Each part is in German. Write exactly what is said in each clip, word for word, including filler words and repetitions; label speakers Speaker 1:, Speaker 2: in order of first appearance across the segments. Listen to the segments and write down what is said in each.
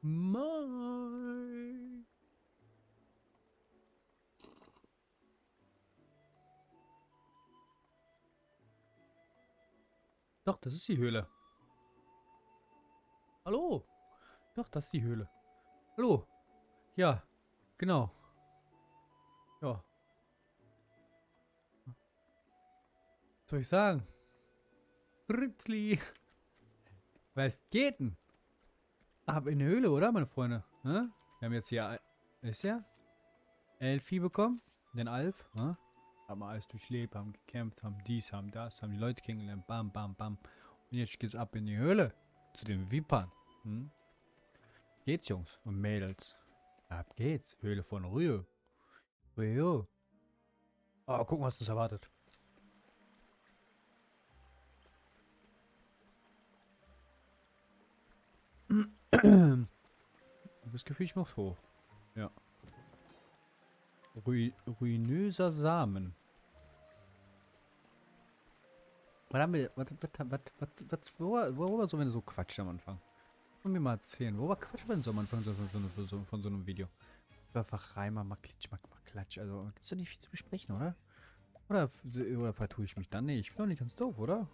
Speaker 1: Moin. Doch, das ist die Höhle. Hallo. Doch, das ist die Höhle. Hallo. Ja, genau. Ja. Was soll ich sagen? Ritzli. Was geht denn? Ab in die Höhle, oder, meine Freunde? Ne? Wir haben jetzt hier, ist ja, Elfi bekommen. Den Alf. Ne? Haben wir alles durchlebt, haben gekämpft, haben dies, haben das, haben die Leute kennengelernt. Bam, bam, bam. Und jetzt geht's ab in die Höhle. Zu den Vipern. Hm? Geht's, Jungs und Mädels. Ab geht's. Höhle von Rühe. Rühe. Oh, gucken, was uns erwartet. Das Gefühl, ich mach's hoch. Ja. Ru ruinöser Samen. Was haben wir, was, was, was, was, was, worüber, worüber sollen wir so quatschen am Anfang? Und mir mal erzählen, worüber quatschen wir denn so am Anfang von so, von so, von so einem Video? Einfach rein, mal, mal klitsch, mal, mal klatsch. Also, gibt's da nicht viel zu besprechen, oder? Oder, oder vertue ich mich dann? Nee, ich bin doch nicht ganz doof, oder?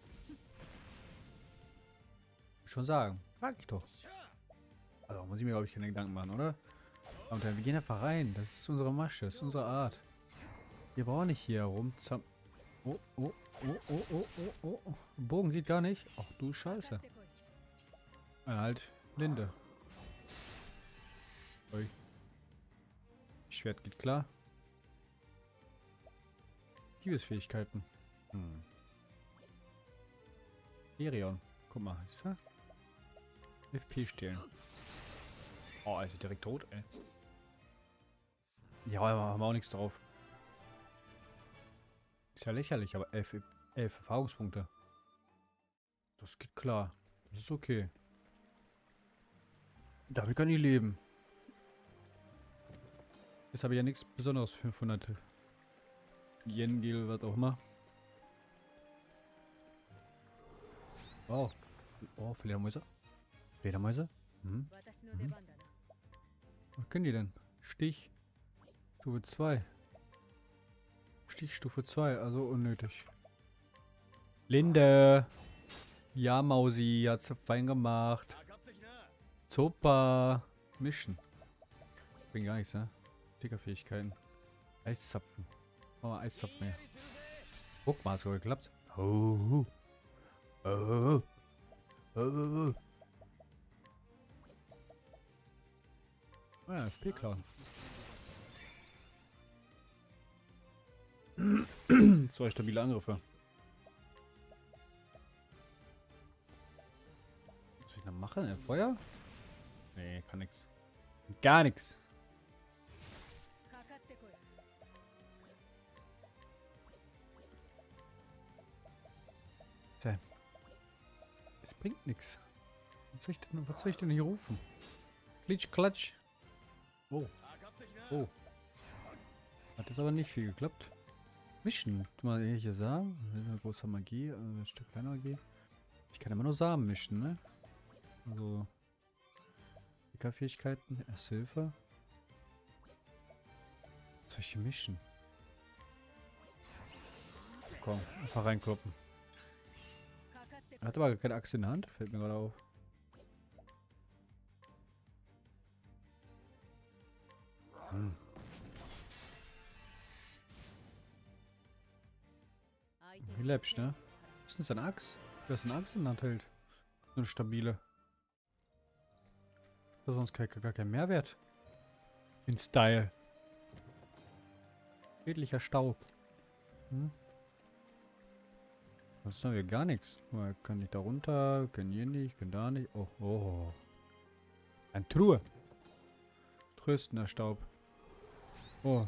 Speaker 1: Schon sagen. Frag ich doch. Also, muss ich mir, glaube ich, keine Gedanken machen, oder? Und dann, wir gehen einfach rein. Das ist unsere Masche, das ist unsere Art. Wir brauchen nicht hier rumzam... Oh, oh, oh, oh, oh, oh, oh, oh. Bogen geht gar nicht. Ach du Scheiße. Ja, halt, Linde. Ui. Schwert geht klar. Diebesfähigkeiten. Hm. Erion. Guck mal. Ist er? F P stehlen. Oh, er ist direkt tot, ey. Ja, aber haben wir auch nichts drauf. Ist ja lächerlich, aber elf, elf Erfahrungspunkte. Das geht klar. Das ist okay. Damit kann ich leben. Jetzt habe ich ja nichts Besonderes. fünfhundert Yen, Gil, was auch immer. Oh. Oh, Fledermäuse. Fledermäuse? Mhm. Mhm. Was können die denn? Stich. Stufe zwei. Stich Stufe zwei, also unnötig. Linde. Ja, Mausi, hat's fein gemacht. Super. Mischen. Bringt gar nichts, ne? Stickerfähigkeiten. Eiszapfen. Machen wir Eiszapfen mehr. Guck mal, hat's sogar geklappt. Oh. Oh. Oh. Ja, F P klauen. Zwei stabile Angriffe. Was soll ich denn machen? Ein Feuer? Nee, kann nix. Gar nichts. Tja. Es bringt nichts. Was soll ich denn, was soll ich denn hier rufen? Klitsch, klatsch. Oh. Oh. Hat jetzt aber nicht viel geklappt. Mischen. Tu mal hier Samen. Großer Magie. Ein Stück kleiner Magie. Ich kann immer nur Samen mischen, ne? Also. Fähigkeiten. Erste Hilfe. Was soll ich hier mischen? Komm, einfach reinkloppen. Er hat aber keine Axt in der Hand. Fällt mir gerade auf. Hm. Wie läppsch, ne? Was ist denn eine Axt? Wer ist eine Axt in der Hand hält? So eine stabile. Das ist sonst gar, gar kein Mehrwert. In Style. Schädlicher Staub. Hm? Das haben wir gar nichts. Man kann nicht da runter, kann hier nicht, kann da nicht. Oh, oh. Ein Truhe. Tröstender Staub. Oh.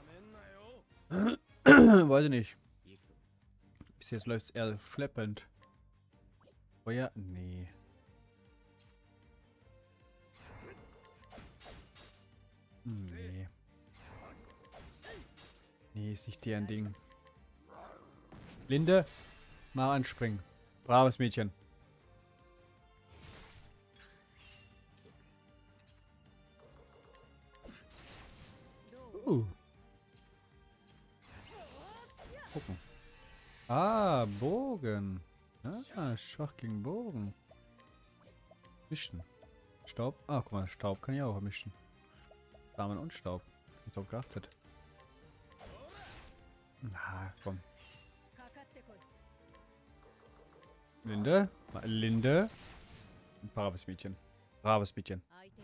Speaker 1: Weiß ich nicht. Bis jetzt läuft es eher schleppend. Feuer? Nee. Nee. Nee, ist nicht deren Ding. Linde, mal anspringen. Braves Mädchen. Uh. Gucken. Ah, Bogen. Ah, schwach gegen Bogen. Mischen. Staub. Ah, guck mal, Staub kann ich auch mischen. Samen und Staub. Ich drauf geachtet. Na, komm. Linde. Linde. Ein braves Mädchen. Braves Mädchen.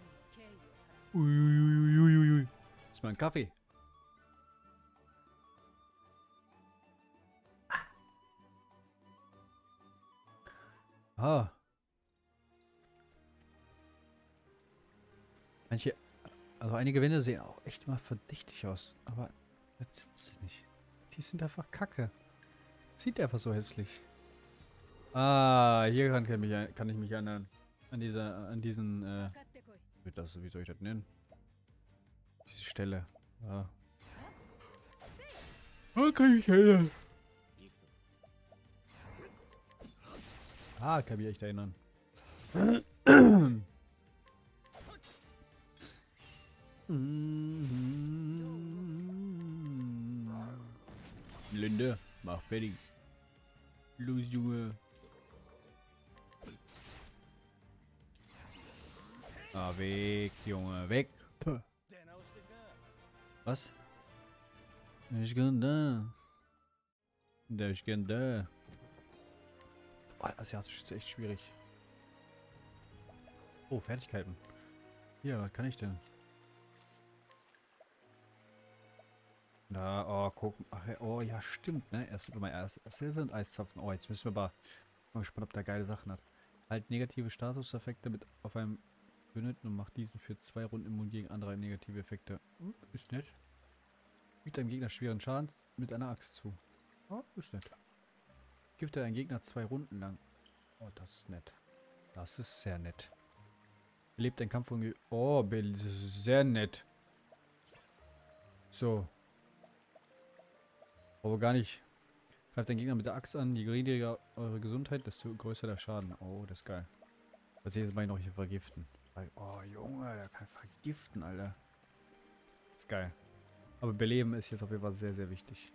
Speaker 1: Uiuiuiuiui. Das ist mein Kaffee. Ah. Manche, also einige Wände sehen auch echt immer verdächtig aus. Aber jetzt sind sie nicht. Die sind einfach kacke. Sieht einfach so hässlich. Ah, hier kann, kann, mich, kann ich mich erinnern. An dieser, an diesen, äh, wie, das, wie soll ich das nennen? Diese Stelle. Ja. Ah, kann ich erinnern. Ah, kann mich echt erinnern. Linde, mach fertig. Los, Junge. Ah, weg, Junge, weg. Puh. Was? Ich bin da. Ich bin da. Oh, Asiatisch ist echt schwierig. Oh, Fertigkeiten. Hier, was kann ich denn? Na, oh, gucken. Ach, oh, ja, stimmt, ne? Erst mal erst Hilfe und Eiszapfen. Oh, jetzt müssen wir aber. Mal gespannt, ob der geile Sachen hat. Halt negative Statuseffekte mit auf einem Unit und macht diesen für zwei Runden immun gegen andere negative Effekte. Hm, ist nett. Fügt einem Gegner schweren Schaden mit einer Axt zu. Oh, ist nett. Gibt er einen Gegner zwei Runden lang. Oh, das ist nett. Das ist sehr nett. Belebt ein Kampf von... Oh, das ist sehr nett. So. Aber gar nicht. Greift den Gegner mit der Axt an. Je niedriger eure Gesundheit, desto größer der Schaden. Oh, das ist geil. Als nächstes Mal noch hier vergiften. Oh, Junge, der kann vergiften, Alter. Das ist geil. Aber Beleben ist jetzt auf jeden Fall sehr, sehr wichtig.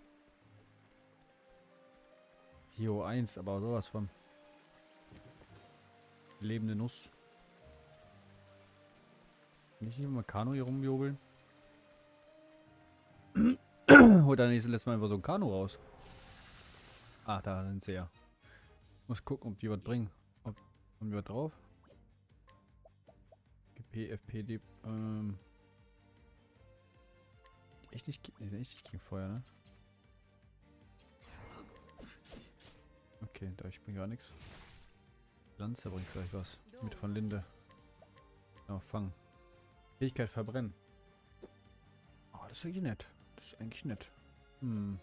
Speaker 1: Hio eins, aber sowas von. Lebende Nuss. Kann ich nicht mal Kanu hier rumjubeln? Holt dann nächstes letzte Mal einfach so ein Kanu raus. Ah, da sind sie ja. Muss gucken, ob die was bringen. Ob, haben wir was drauf? G P, F P, D, ähm. Echt nicht, die sind echt nicht gegen Feuer, ne? Okay, da ich bin gar nichts. Lanze bringt gleich was. Mit von Linde. Ja, fangen. Fähigkeit verbrennen. Oh, das ist eigentlich nett. Das ist eigentlich nett. Hm.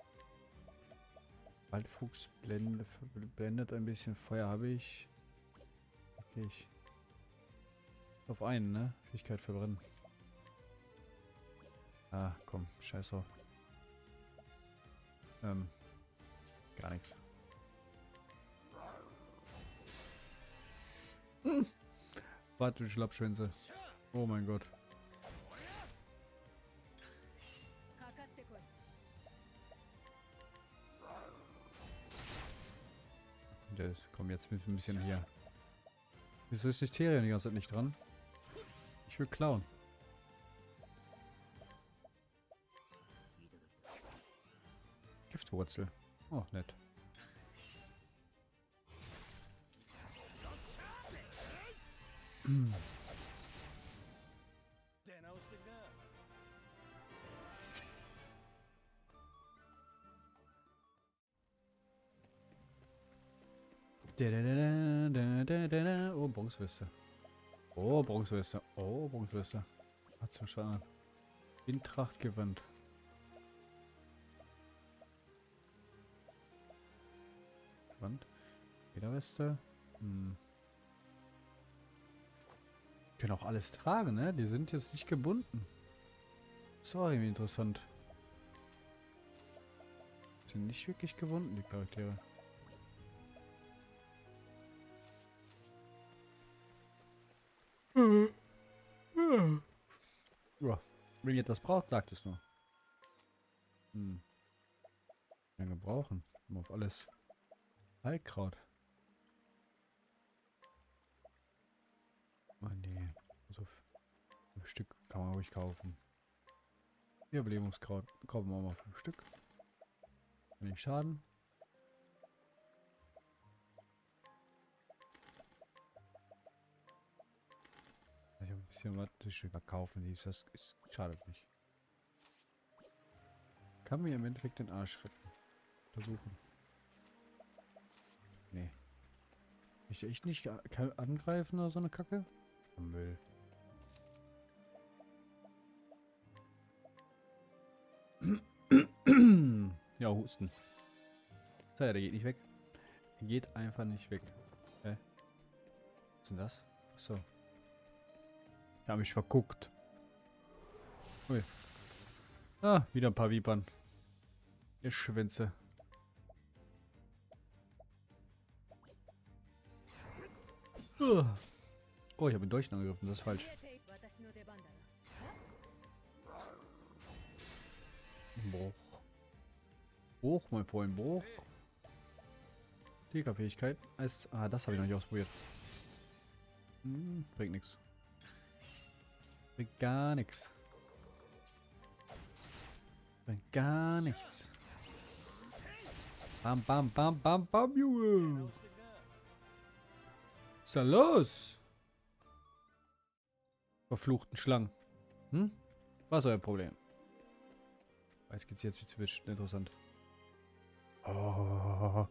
Speaker 1: Waldfuchs blendet, blendet ein bisschen Feuer habe ich. Okay, ich. Auf einen, ne? Fähigkeit verbrennen. Ah, komm, scheiß drauf. Ähm. Gar nichts. Hm. Warte, du Schlappschwänze. Oh mein Gott. Das, komm, jetzt mit ein bisschen hier. Wieso ist die Hysteria die ganze Zeit nicht dran? Ich will klauen. Giftwurzel. Oh, nett. Oh, Bronzeweste. Oh, Bronzeweste. Oh, Bronzeweste. Hat zum Schaden. In Tracht gewandt. Gewand. Lederweste. Hm. Können auch alles tragen, ne? Die sind jetzt nicht gebunden. Ist auch irgendwie interessant. Sind nicht wirklich gebunden, die Charaktere. Ja, Wenn ihr etwas braucht, sagt es nur. Hm. Lange brauchen. Um auf alles. Heilkraut. Oh nee. So fünf Stück kann man ruhig kaufen. Wiederbelebungskraut. Kaufen wir mal fünf Stück. Nicht schaden. Ich habe ein bisschen was verkaufen, die ist das ist, schadet nicht. Kann mir im Endeffekt den Arsch retten. Versuchen. Nee. Ich echt nicht kann angreifen oder so eine Kacke? Müll. Ja, Husten. So, ja, der geht nicht weg. Der geht einfach nicht weg. Hä? Was ist denn das? Achso. Ich habe mich verguckt. Ui. Ah, wieder ein paar Vipern. Ihr Schwänze. Uh. Oh, ich habe ihn durch angegriffen. Das ist falsch. Bruch. Bruch, mein Freund, Bruch. Tigerfähigkeit. Als ah, das habe ich noch nicht ausprobiert. Hm, bringt nichts. Bringt gar nichts. Bringt gar nichts. Bam, bam, bam, bam, bam, Junge. Was ist da los? Verfluchten Schlangen. Hm? Was ist euer Problem? Jetzt geht's jetzt, jetzt wird interessant. Oh.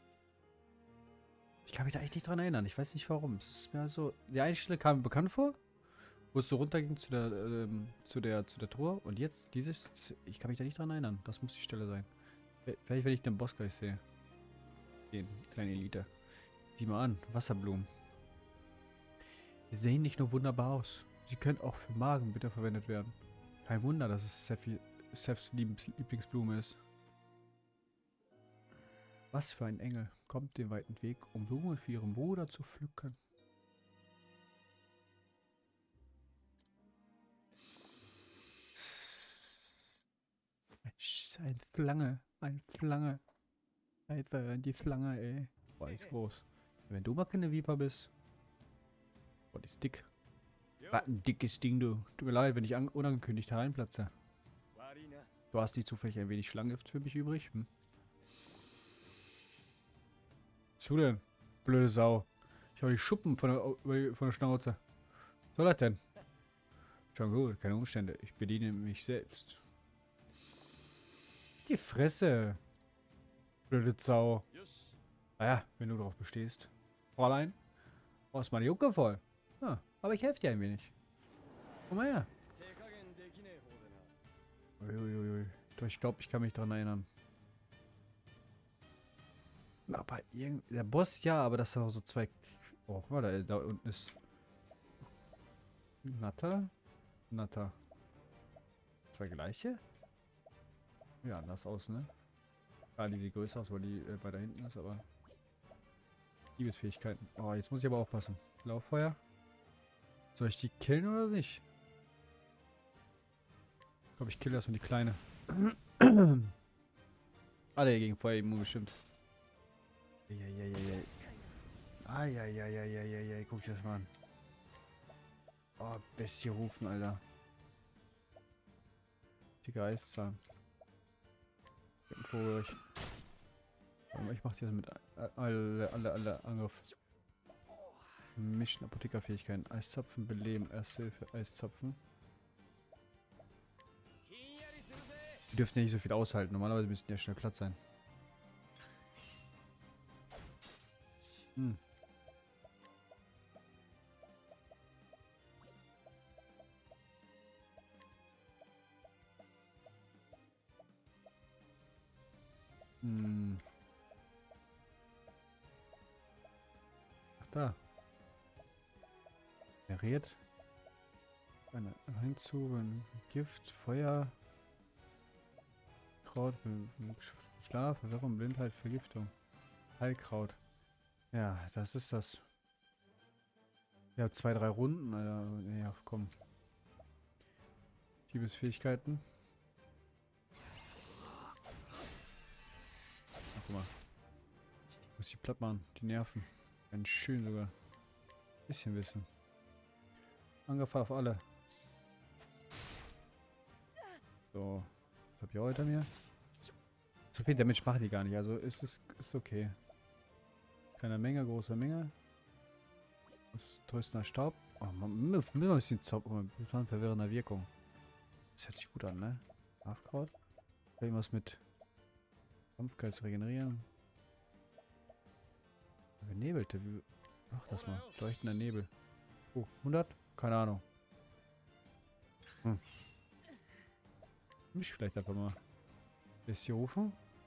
Speaker 1: Ich kann mich da echt nicht dran erinnern. Ich weiß nicht warum. Es ist mir so. Die eine Stelle kam mir bekannt vor, wo es so runterging zu der, ähm, zu der, zu der Truhe. Und jetzt dieses. Ich kann mich da nicht dran erinnern. Das muss die Stelle sein. Vielleicht, wenn ich den Boss gleich sehe. Den kleinen Elite. Sieh mal an. Wasserblumen. Sie sehen nicht nur wunderbar aus. Sie können auch für Magen bitte verwendet werden. Kein Wunder, dass es Sephi, Sephs Lieblingsblume ist. Was für ein Engel kommt den weiten Weg, um Blumen für ihren Bruder zu pflücken. Ein Schlange, ein Schlange. Alter, die Schlange, ey. Boah, die ist groß. Wenn du mal keine Viper bist. Boah, die ist dick. Was ein dickes Ding, du. Tut mir leid, wenn ich unangekündigt hereinplatze. Du hast nicht zufällig ein wenig Schlangengift für mich übrig? Hm? Was du denn? Blöde Sau. Ich habe die Schuppen von der, von der Schnauze. Was soll das denn? Schon gut, keine Umstände. Ich bediene mich selbst. Die Fresse. Blöde Sau. Naja, wenn du darauf bestehst. Fräulein, brauchst meine Jucke voll. Ah, aber ich helfe dir ein wenig. Komm mal her. Uiuiui. Doch, ich glaube, ich kann mich daran erinnern. Aber irgendwie. Der Boss ja, aber das sind auch so zwei. Oh, guck mal, da, da unten ist. Natter? Natter. Zwei gleiche? Ja, anders aus, ne? Ah, die sieht größer aus, weil die äh, weiter hinten ist, aber. Liebesfähigkeiten. Oh, jetzt muss ich aber aufpassen. Lauffeuer. Soll ich die killen oder nicht? Ich glaube, ich kill erstmal die Kleine. Alle gegen Feuer immun bestimmt. Eieieiei. Eieieiei. Guck dir das mal an. Oh, Bestie rufen, Alter. Dicker Eiszahn. Ich hab einen Vogel euch. Ich mach dir das mit alle, alle, alle Angriff. Mischen, Apothekerfähigkeiten. Eiszapfen, beleben, Erste Hilfe, Eiszapfen. Die dürften ja nicht so viel aushalten. Normalerweise müssten ja schnell Platz sein. Hm. Hm. Ach da. Generiert. Eine hinzu, Gift, Feuer, Kraut, Schlaf, Verwirrung, Blindheit, Vergiftung. Heilkraut. Ja, das ist das. Ja, zwei, drei Runden, Alter. Ja, komm. Diebesfähigkeiten. Ach, guck mal. Ich muss die platt machen. Die Nerven. Ganz schön sogar. Bisschen Wissen. Angriff auf alle. So. Was hab ich heute mir? So viel Damage machen die gar nicht. Also ist es ist okay. Kleine Menge, große Menge. Tröstender Staub. Oh, man will ein bisschen Zauber. Mit verwirrender Wirkung. Das hört sich gut an, ne? Schafkraut. Irgendwas mit Kampfgeist regenerieren. Benebelte. Mach das mal. Leuchtender Nebel. Oh, hundert? Keine Ahnung. Hm. Mich vielleicht einfach mal. Bisschen rufen.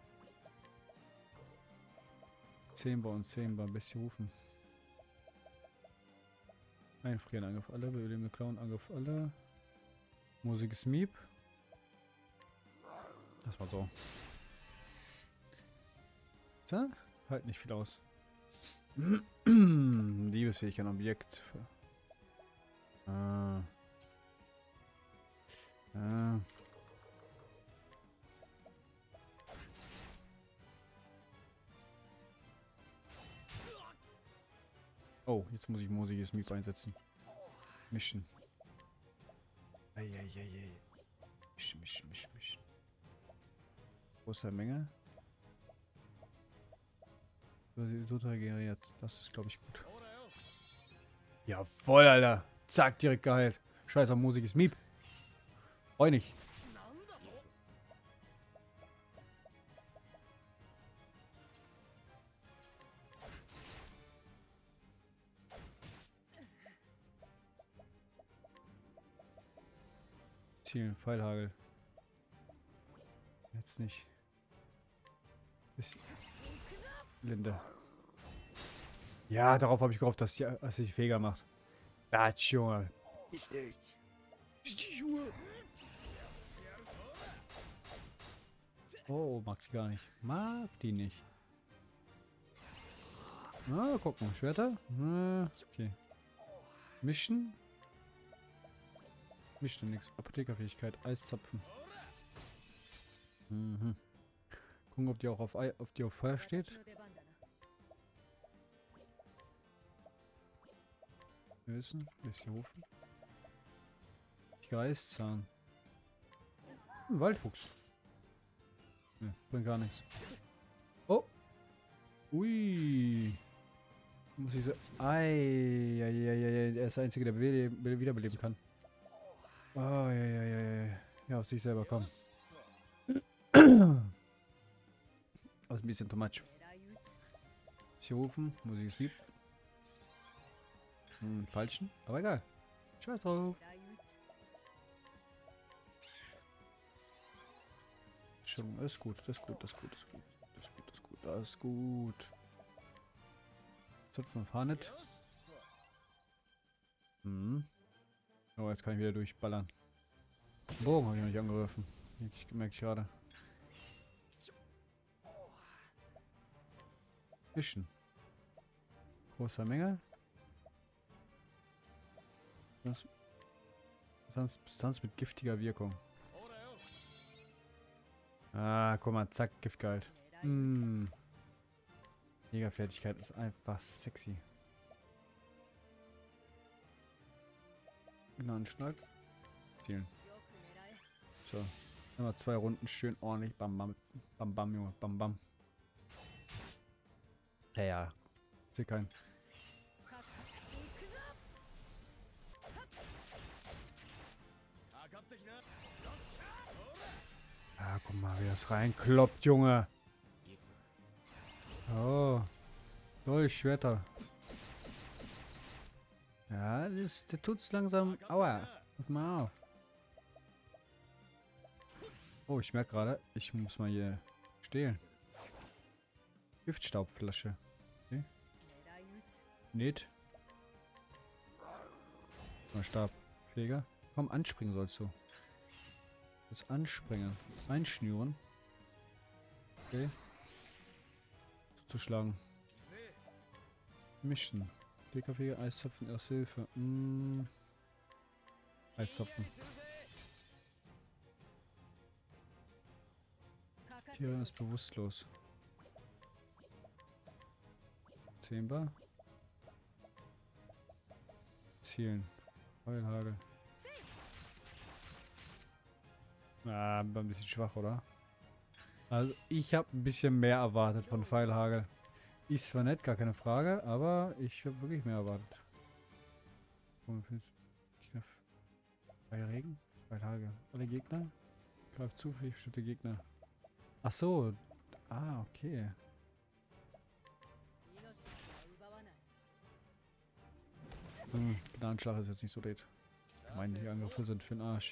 Speaker 1: zehn Bar und zehn Bar. Bisschen rufen. Einfrieren, Angriff alle. Überlebende Clown, Angriff alle. Musik ist Miep. Das war so. Tja, halt nicht viel aus. Liebesfähigkeit, Objekt. Ah. Ah. Oh, jetzt muss ich Musiges Miep einsetzen. Mischen. Eieiei. Mischen, mischen, mischen, mischen. Große Menge. So regeneriert. Das ist, glaube ich, gut. Jawoll, Alter. Zack, direkt geheilt. Scheiß auf Musiges Miep. Freu nicht. Zielen, Pfeilhagel. Jetzt nicht. Bisschen. Linde. Ja, darauf habe ich gehofft, dass sie dass sich fähiger macht. Batsch, Junge. Ist nicht. Ist die Junge. Oh, mag die gar nicht. Mag die nicht. Na, guck mal. Schwerter. Na, okay. Mischen. Mischen nichts. Apothekerfähigkeit. Eiszapfen. Mhm. Gucken, ob die auch auf, Ei, auf die auf Feuer steht. Wissen. Bisschen rufen. Geistzahn. Ein Waldfuchs. Ne, bringt gar nichts. Oh. Ui. Muss ich so. Ei. Ja, ja, ja, ja. Er ist der Einzige, der wiederbeleben kann. Oh, ja, ja, ja, ja. Ja, auf sich selber kommen. Das ist ein bisschen too much. Hier rufen. Musik ist lieb. Hm, falschen. Aber egal. Scheiß drauf. Schon, ist gut, das ist gut, das ist gut, das ist gut, das ist gut, das ist gut, das ist gut. Zupfen fahren nicht. Hm. Oh, jetzt kann ich wieder durchballern. Bogen habe ich noch nicht angegriffen. Ich merke ich gerade. Fischen. Großer Menge. Substanz mit giftiger Wirkung. Ah, guck mal, zack, Giftgehalt. Hm. Jägerfertigkeit ist einfach sexy. Genau, einen Schlag. Vielen. So. Immer zwei Runden schön ordentlich. Bam, bam, bam, bam, Junge. Bam, bam. Ja, ja. Ich sehe keinen. Ah, guck mal, wie das reinkloppt, Junge. Oh. Dolch, Schwerter. Ja, das, der tut's langsam. Aua. Pass mal auf. Oh, ich merke gerade, ich muss mal hier stehlen. Giftstaubflasche. Okay. Nicht. Mal Stabpfleger. Komm, anspringen sollst du. Das Anspringen. Einschnüren. Okay. Zuzuschlagen. Mischen. D K P, Eiszapfen, Erste Hilfe. Mm. Eiszapfen. Tyrion ist bewusstlos. zehn Bar. Zielen. Heulhagel. Ah, ein bisschen schwach, oder? Also, ich habe ein bisschen mehr erwartet von Pfeilhagel. Ist zwar nett, gar keine Frage, aber ich habe wirklich mehr erwartet. Pfeilregen? Pfeilhagel. Alle Gegner? Greift zufällig bestimmte Gegner. Ach so. Ah, okay. Hm, Gnadenschlag ist jetzt nicht so red. Meine, die Angriffe sind für den Arsch.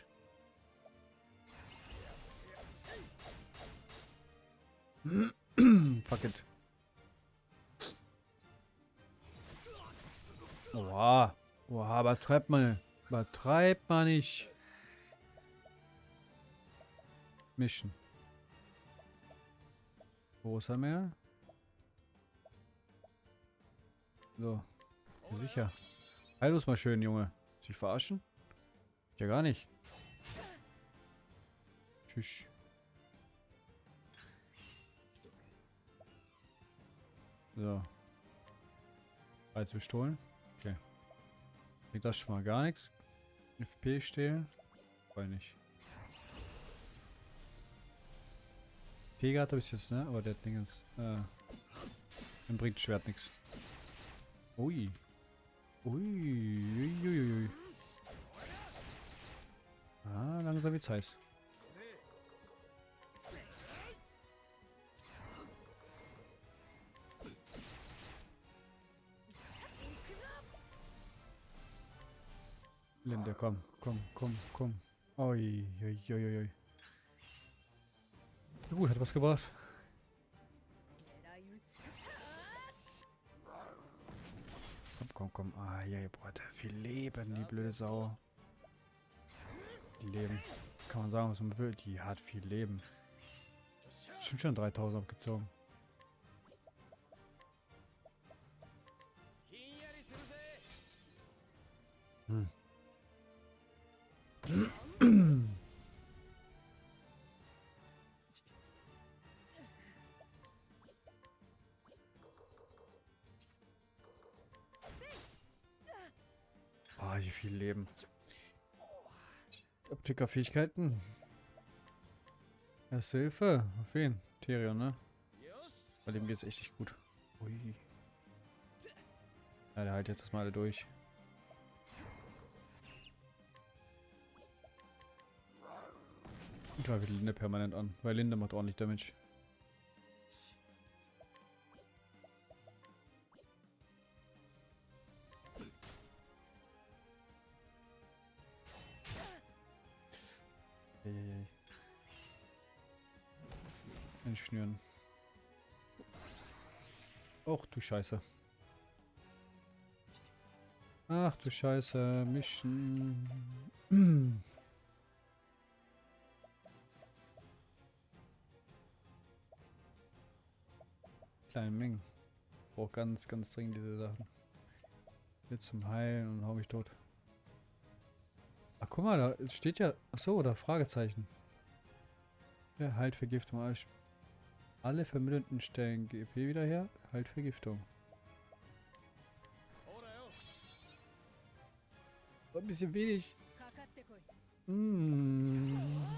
Speaker 1: Fuck it. Oha. Oha, übertreibt man. Übertreibt man nicht. Mischen. Großer Meer. So. Ja, sicher. Heil uns mal schön, Junge. Sie verarschen? Ja, gar nicht. Tschüss. So. Reiz bestohlen. Okay. Bringt das schon mal gar nichts. F P stehlen. Weiß nicht. Pega hat er bis jetzt, ne? Aber der hat Dingens. Äh. Dann bringt Schwert nichts. Ui. Ui. Ui. Ui. Ui. Ah, langsam wird's heiß. Linde, komm, komm, komm, komm. Ui, ui, ui, ui. Gut, hat was gebracht. Komm, komm, komm. Ah, ja, boah, hat viel Leben, die blöde Sau. Die Leben. Kann man sagen, was man will. Die hat viel Leben. Stimmt schon dreitausend abgezogen. Hm. Ah, wie viel Leben. Optiker-Fähigkeiten. Erste Hilfe. Auf wen? Tyrion, ne? Bei dem geht's echt nicht gut. Ui. Ja, der halt jetzt das mal alle durch. Ich greife Linde permanent an, weil Linde macht ordentlich Damage. Eieiei. Entschnüren. Och du Scheiße. Ach du Scheiße. Mischen. Kleine Mengen. Brauche ganz, ganz dringend diese Sachen. Jetzt zum Heilen und hau mich tot. Ach guck mal, da steht ja. Achso, da Fragezeichen. Ja, halt Vergiftung. Alles. Alle vermittelten Stellen G P wieder her. Halt Vergiftung. Ein bisschen wenig. Mm.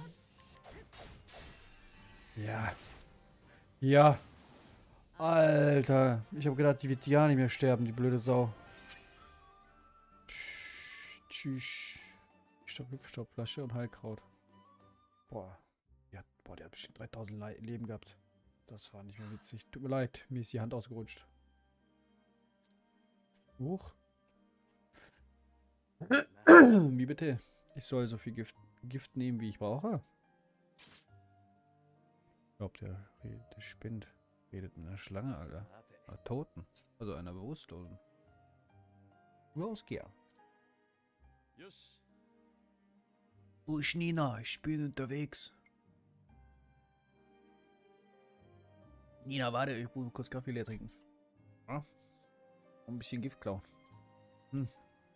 Speaker 1: Ja. Ja. Alter. Ich habe gedacht, die wird ja nicht mehr sterben, die blöde Sau. Tschüss. Stopp, Hüpfstoppflasche und Heilkraut. Boah. Die hat, boah, die hat bestimmt dreitausend Le Leben gehabt. Das war nicht mehr witzig. Tut mir leid, mir ist die Hand ausgerutscht. Huch. Wie bitte? Ich soll so viel Gift, Gift nehmen, wie ich brauche? Ich glaube, der, der spinnt. Redet mit einer Schlange, Alter. Einer Toten. Also einer Bewusstlosen. Rausgeher. Wo ist Nina? Ich bin unterwegs. Nina, warte, ich muss kurz Kaffee leer trinken. Ja? Und ein bisschen Gift klauen. Hm.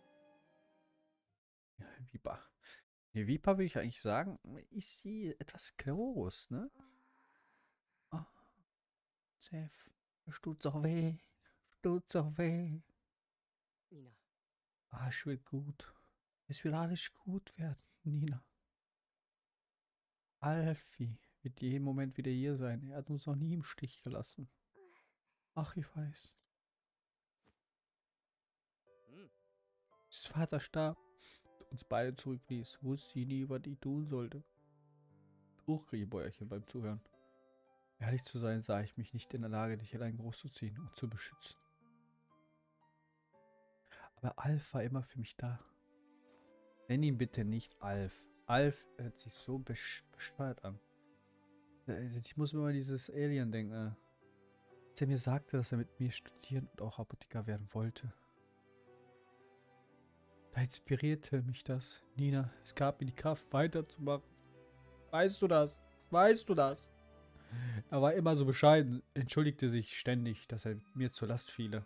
Speaker 1: Ja, Viper. Die Viper, will ich eigentlich sagen, ist sie etwas groß, ne? Seth, es tut so weh. Es tut so weh.
Speaker 2: Nina.
Speaker 1: Ah, es wird gut. Es wird alles gut werden, Nina. Alfie wird jeden Moment wieder hier sein. Er hat uns noch nie im Stich gelassen. Ach, ich weiß.
Speaker 2: Hm.
Speaker 1: Als Vater starb, uns beide zurückließ, wusste ich nie, was ich tun sollte. Hochkriegebäuerchen beim Zuhören. Ehrlich zu sein, sah ich mich nicht in der Lage, dich allein großzuziehen und zu beschützen. Aber Alf war immer für mich da. Nenn ihn bitte nicht Alf. Alf hört sich so besch bescheuert an. Ich muss mir mal dieses Alien denken. Äh. Als er mir sagte, dass er mit mir studieren und auch Apotheker werden wollte. Da inspirierte mich das. Nina, es gab mir die Kraft, weiterzumachen. Weißt du das? Weißt du das? Er war immer so bescheiden, entschuldigte sich ständig, dass er mir zur Last fiele.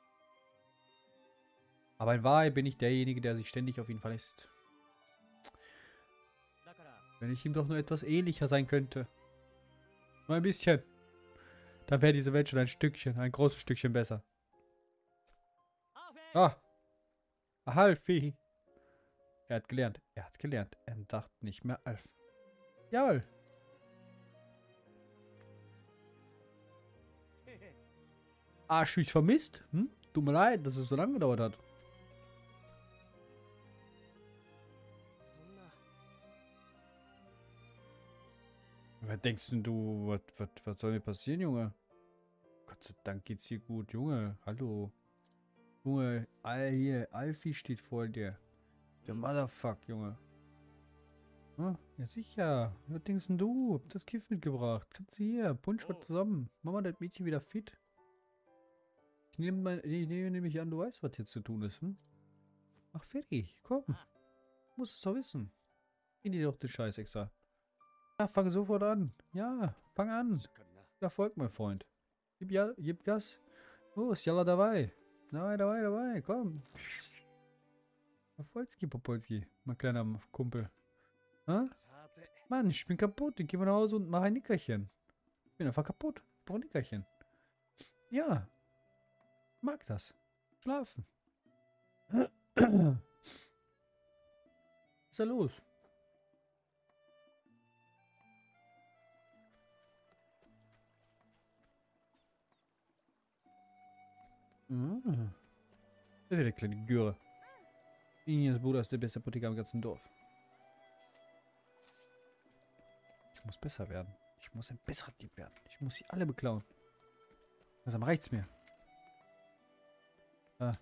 Speaker 1: Aber in Wahrheit bin ich derjenige, der sich ständig auf ihn verlässt. Wenn ich ihm doch nur etwas ähnlicher sein könnte. Nur ein bisschen. Dann wäre diese Welt schon ein Stückchen, ein großes Stückchen besser. Ah! Alfie! Er hat gelernt. Er hat gelernt. Er dachte nicht mehr Alf. Jawohl! Arsch, mich vermisst? Hm? Tut mir leid, dass es so lange gedauert hat. Was denkst denn du, was, was, was soll mir passieren, Junge? Gott sei Dank geht's dir gut, Junge. Hallo. Junge, Al hier, Alfie steht vor dir. Der Motherfuck, Junge. Hm? Ja, sicher. Was denkst denn du? Hab das Gift mitgebracht. Kannst du hier. Punsch mal zusammen. Mach mal das Mädchen wieder fit. Ich nehme, mein, ich nehme nämlich an, du weißt, was jetzt zu tun ist, hm? Mach fertig. Komm. Du musst es doch wissen. Geh dir doch den Scheiß extra. Ja, fang sofort an. Ja, fang an. Erfolg, mein Freund. Gib, ja, gib Gas. Los, jalla dabei. Dabei, dabei, dabei. Komm. Popolski, Popolski. Mein kleiner Kumpel. Hä? Mann, ich bin kaputt. Ich gehe mal nach Hause und mache ein Nickerchen. Ich bin einfach kaputt. Ich brauche ein Nickerchen. Ja. Mag das. Schlafen. Was ist da los? Mhm. Das ist der kleine Göre. Inias Bruder ist der beste Apotheker im ganzen Dorf. Ich muss besser werden. Ich muss ein besserer Dieb werden. Ich muss sie alle beklauen. Langsam reicht's mir. Ah.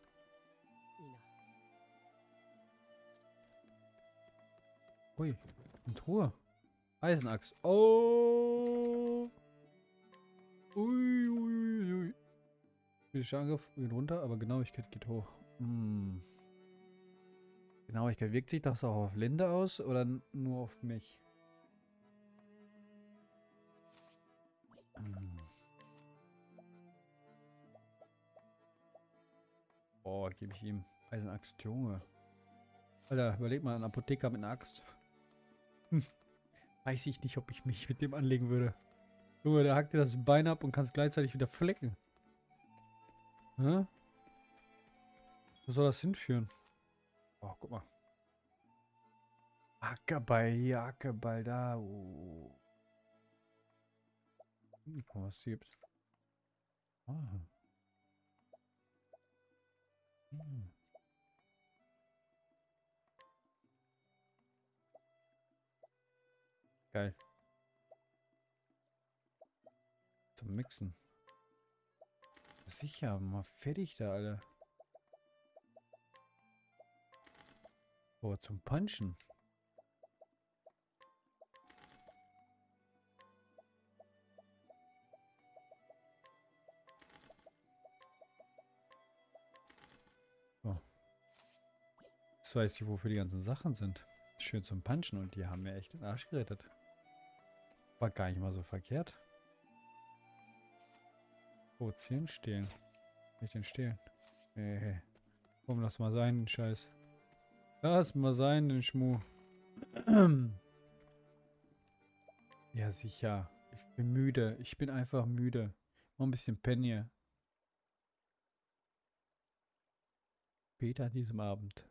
Speaker 1: Ui. Und Ruhe. Eisenachs. Oh. Ui, ui, ui. Physischer Angriff geht runter, aber Genauigkeit geht hoch. Hm. Genauigkeit. Wirkt sich das auch auf Linde aus oder nur auf mich? Hm. Boah, gebe ich ihm Eisenaxt, Junge. Alter, überleg mal, ein Apotheker mit einer Axt. Hm. Weiß ich nicht, ob ich mich mit dem anlegen würde. Junge, der hackt dir das Bein ab und kann es gleichzeitig wieder flecken. Hä? Wo soll das hinführen? Oh, guck mal. Ackerball hier, Ackerball da. Oh. Hm, guck mal, was es gibt. Ah. Hm. Geil. Zum Mixen. Sicher, mal fertig da, alle. Oh, zum Punchen. Oh. Jetzt weiß ich, wofür die ganzen Sachen sind. Schön zum Punchen und die haben mir echt den Arsch gerettet. War gar nicht mal so verkehrt. Oh, zehn stehlen. Will ich den stehlen? Hey, hey. Komm, lass mal sein, den Scheiß. Lass mal sein, den Schmuh. Ja, sicher. Ich bin müde. Ich bin einfach müde. Noch ein bisschen pennen hier. Später an diesem Abend.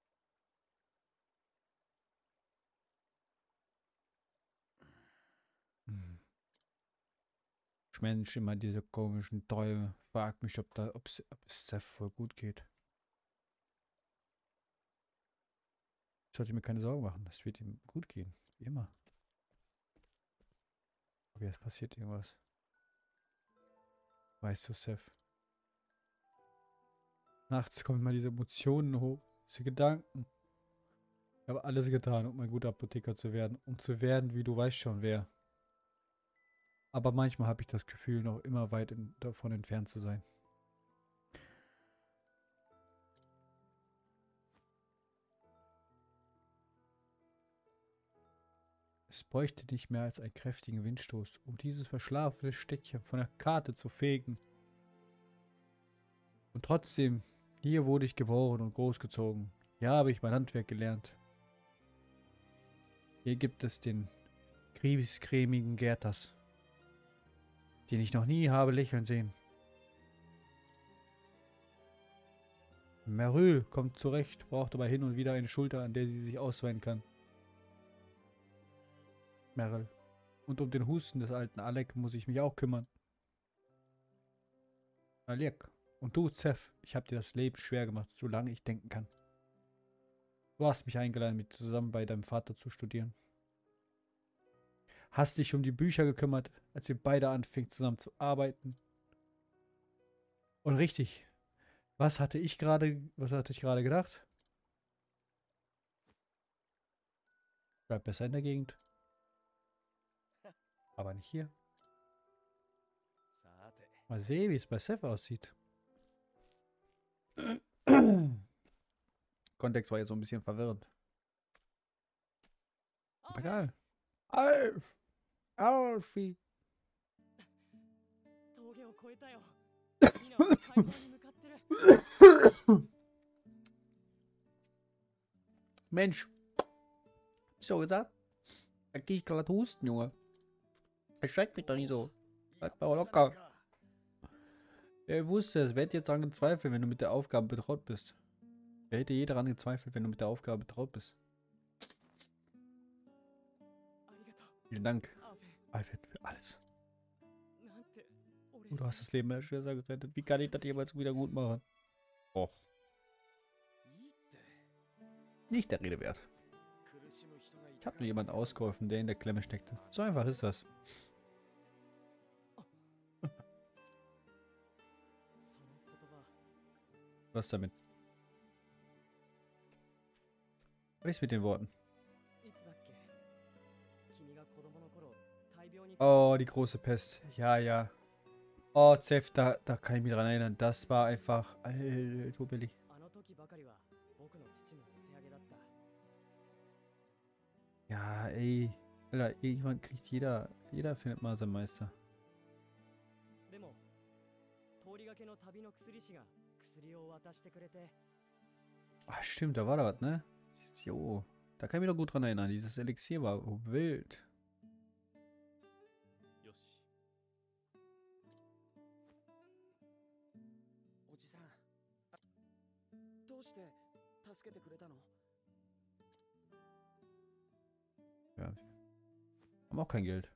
Speaker 1: Hm. Ich Mensch, immer diese komischen Träume. Frag mich, ob da, ob's, ob es Seth voll gut geht. Ich sollte mir keine Sorgen machen. Es wird ihm gut gehen. Wie immer. Aber jetzt passiert irgendwas. Weißt du, Seth? Nachts kommen mal diese Emotionen hoch. Diese Gedanken. Ich habe alles getan, um ein guter Apotheker zu werden. Um zu werden, wie du weißt schon wer. Aber manchmal habe ich das Gefühl, noch immer weit in, davon entfernt zu sein. Es bräuchte nicht mehr als einen kräftigen Windstoß, um dieses verschlafene Städtchen von der Karte zu fegen. Und trotzdem, hier wurde ich geboren und großgezogen. Hier habe ich mein Handwerk gelernt. Hier gibt es den griesgrämigen Gärters, den ich noch nie habe lächeln sehen. Meryl kommt zurecht, braucht aber hin und wieder eine Schulter, an der sie sich ausweinen kann. Meryl. Und um den Husten des alten Alec muss ich mich auch kümmern. Alec. Und du, Seth, ich habe dir das Leben schwer gemacht, solange ich denken kann. Du hast mich eingeladen, mit zusammen bei deinem Vater zu studieren. Hast dich um die Bücher gekümmert, als wir beide anfingen zusammen zu arbeiten. Und richtig, was hatte ich gerade, was hatte ich gerade gedacht? Bleib besser in der Gegend. Aber nicht hier. Mal sehen, wie es bei Seth aussieht. Kontext war jetzt so ein bisschen verwirrend. Aber egal. Alf! Alfie! Mensch. Hast du gesagt? Da geh ich gerade husten, Junge. Erschreckt mich doch nicht so. Bleib mal locker. Wer wusste es? Wer hätte jetzt daran gezweifelt, wenn du mit der Aufgabe betraut bist? Wer hätte je daran gezweifelt, wenn du mit der Aufgabe betraut bist? Vielen Dank, Alfred, für alles. Du hast das Leben meiner Schwester gerettet. Wie kann ich das jemals wieder gut machen? Och. Nicht der Rede wert. Ich habe nur jemanden ausgeholfen, der in der Klemme steckte. So einfach ist das. Was damit? Was ist mit den Worten? Oh, die große Pest. Ja, ja. Oh, Zef, da, da kann ich mich dran erinnern. Das war einfach... Alter, Billy. Ja, ey. Alter, irgendwann kriegt jeder... Jeder findet mal seinen Meister. Ach, stimmt, da war da was, ne? Jo, da kann ich mich doch gut dran erinnern. Dieses Elixier war oh, wild. Ja. Haben auch kein Geld.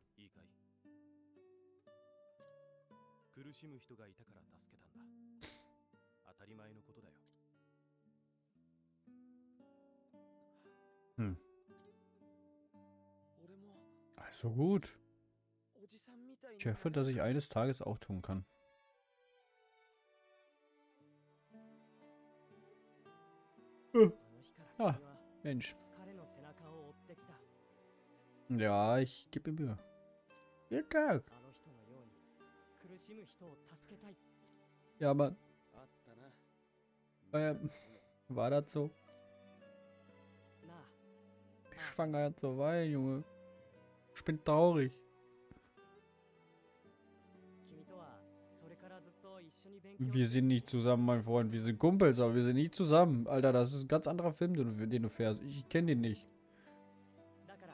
Speaker 1: Hm. Also gut. Ich hoffe, dass ich eines Tages auch tun kann. Ah, Mensch. Ja, ich gebe mir Mühe. Jeden Tag. Ja, Mann. Ähm, war das so? Ich schwanger jetzt so weinen, Junge. Ich bin traurig. Wir sind nicht zusammen, mein Freund. Wir sind Kumpels, aber wir sind nicht zusammen. Alter, das ist ein ganz anderer Film, den du, den du fährst. Ich kenne den nicht.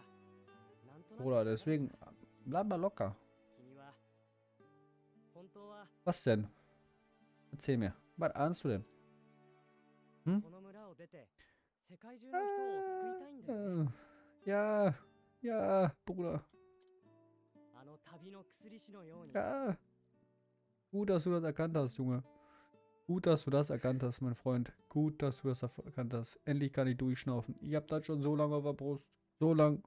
Speaker 1: Bruder, deswegen bleib mal locker. Was denn? Erzähl mir. Was ahnst du denn? Hm?
Speaker 2: この村を出て世界中の人を救いたいんだよね。
Speaker 1: Äh, ja, ja, Bruder.
Speaker 2: あの旅の薬師のように。
Speaker 1: Ja. Gut, dass du das erkannt hast, Junge. Gut, dass du das erkannt hast, mein Freund. Gut, dass du das erkannt hast. Endlich kann ich durchschnaufen. Ich hab das schon so lange auf der Brust. So lang.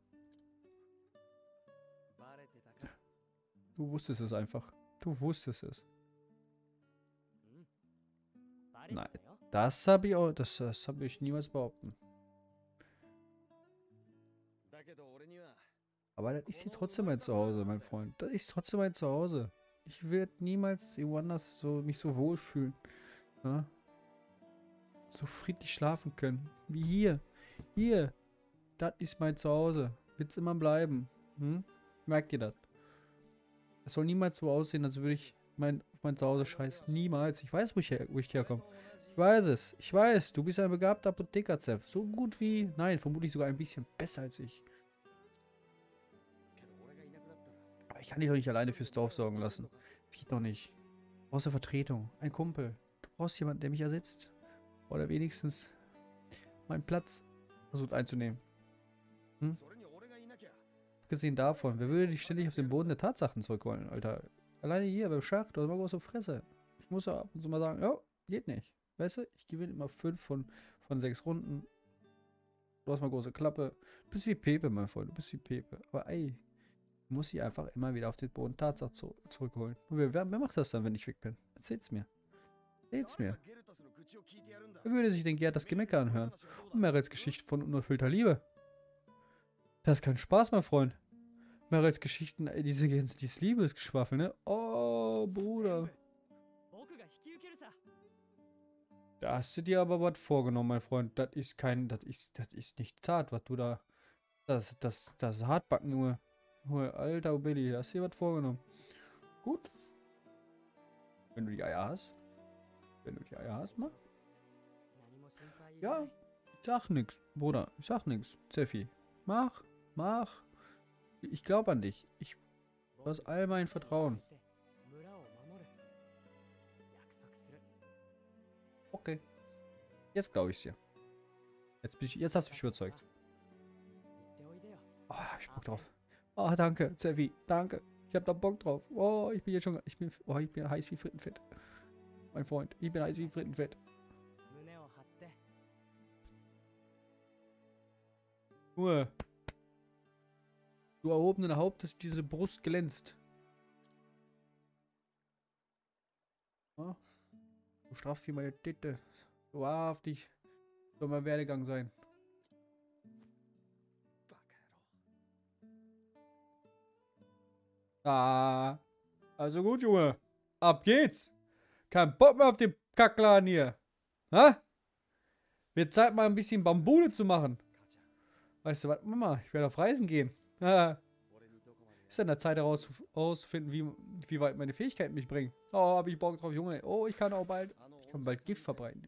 Speaker 1: Du wusstest es einfach. Du wusstest es.
Speaker 2: うん。バレてた
Speaker 1: Nein,
Speaker 2: よ。
Speaker 1: das habe ich auch, das, das habe ich niemals behaupten. Aber das ist hier trotzdem mein Zuhause, mein Freund. Das ist trotzdem mein Zuhause. Ich werde niemals irgendwo anders so, mich so wohlfühlen. Ja? So friedlich schlafen können. Wie hier. Hier. Das ist mein Zuhause. Wird's immer bleiben. Hm? Merkt ihr das? Das soll niemals so aussehen, als würde ich mein, auf mein Zuhause scheißen. Niemals. Ich weiß, wo ich, her, wo ich herkomme. Ich weiß es. Ich weiß. Du bist ein begabter Apotheker, Zev. So gut wie... Nein, vermutlich sogar ein bisschen besser als ich. Aber ich kann dich doch nicht alleine fürs Dorf sorgen lassen. Das geht doch nicht. Du brauchst eine Vertretung. Ein Kumpel. Du brauchst jemanden, der mich ersetzt. Oder wenigstens meinen Platz versucht einzunehmen. Hm? Abgesehen davon, wer würde dich ständig auf den Boden der Tatsachen zurückholen, Alter? Alleine hier beim Schach, du hast immer große Fresse. Ich muss ja ab und zu mal sagen, ja, geht nicht. Weißt du, ich gewinne immer fünf von, von sechs Runden. Du hast mal große Klappe. Du bist wie Pepe, mein Freund, du bist wie Pepe. Aber ey, du musst sie einfach immer wieder auf den Boden der Tatsachen zu, zurückholen. Und wer, wer, wer macht das dann, wenn ich weg bin? Erzähl's mir. Erzähl's mir. Wer würde sich denn Gerd das Gemecker anhören? Und Merels Geschichte von unerfüllter Liebe? Das ist kein Spaß, mein Freund. Merels Geschichten, ey, diese, dieses Liebesgeschwafel, ne? Oh, Bruder.
Speaker 2: 僕が引き受けるさ。
Speaker 1: Da hast du dir aber was vorgenommen, mein Freund. Das ist kein, das ist, das ist nicht zart, was du da, das, das, das ist Hartbacken, Junge. Junge, alter Billy, da hast du dir was vorgenommen. Gut. Wenn du die Eier hast. Wenn du die Eier hast, mach.
Speaker 2: 何も心配いらな
Speaker 1: Ja,
Speaker 2: い。
Speaker 1: ich sag nix, Bruder. Ich sag nix. Zeffi. Mach, mach. Ich glaube an dich. Ich, du hast all mein Vertrauen.
Speaker 2: 村を守る。約束する。
Speaker 1: Okay. Jetzt glaube ich's dir. Jetzt, bin ich, jetzt hast du mich überzeugt.
Speaker 2: 言っておいでよ。
Speaker 1: Oh, hab ich Bock drauf. Oh, danke, Zeffi. Danke. Ich hab da Bock drauf. Oh, ich bin jetzt schon, ich bin, oh, ich bin heiß wie Frittenfett. Mein Freund, ich bin heiß wie Frittenfett.
Speaker 2: 胸を張って。
Speaker 1: Junge. Du erhobenen Hauptes, diese Brust glänzt. Ja? So straff wie meine Titte. So wahrhaftig soll mein Werdegang sein. Ah. Also gut, Junge. Ab geht's. Kein Bock mehr auf den Kackladen hier. Ha? Wird Zeit, mal ein bisschen Bambule zu machen. Weißt du was, Mama? Ich werde auf Reisen gehen. Ah. Ist an der Zeit herauszufinden, wie, wie weit meine Fähigkeiten mich bringen. Oh, hab ich Bock drauf, Junge. Oh, ich kann auch bald, ich kann bald Gift verbreiten.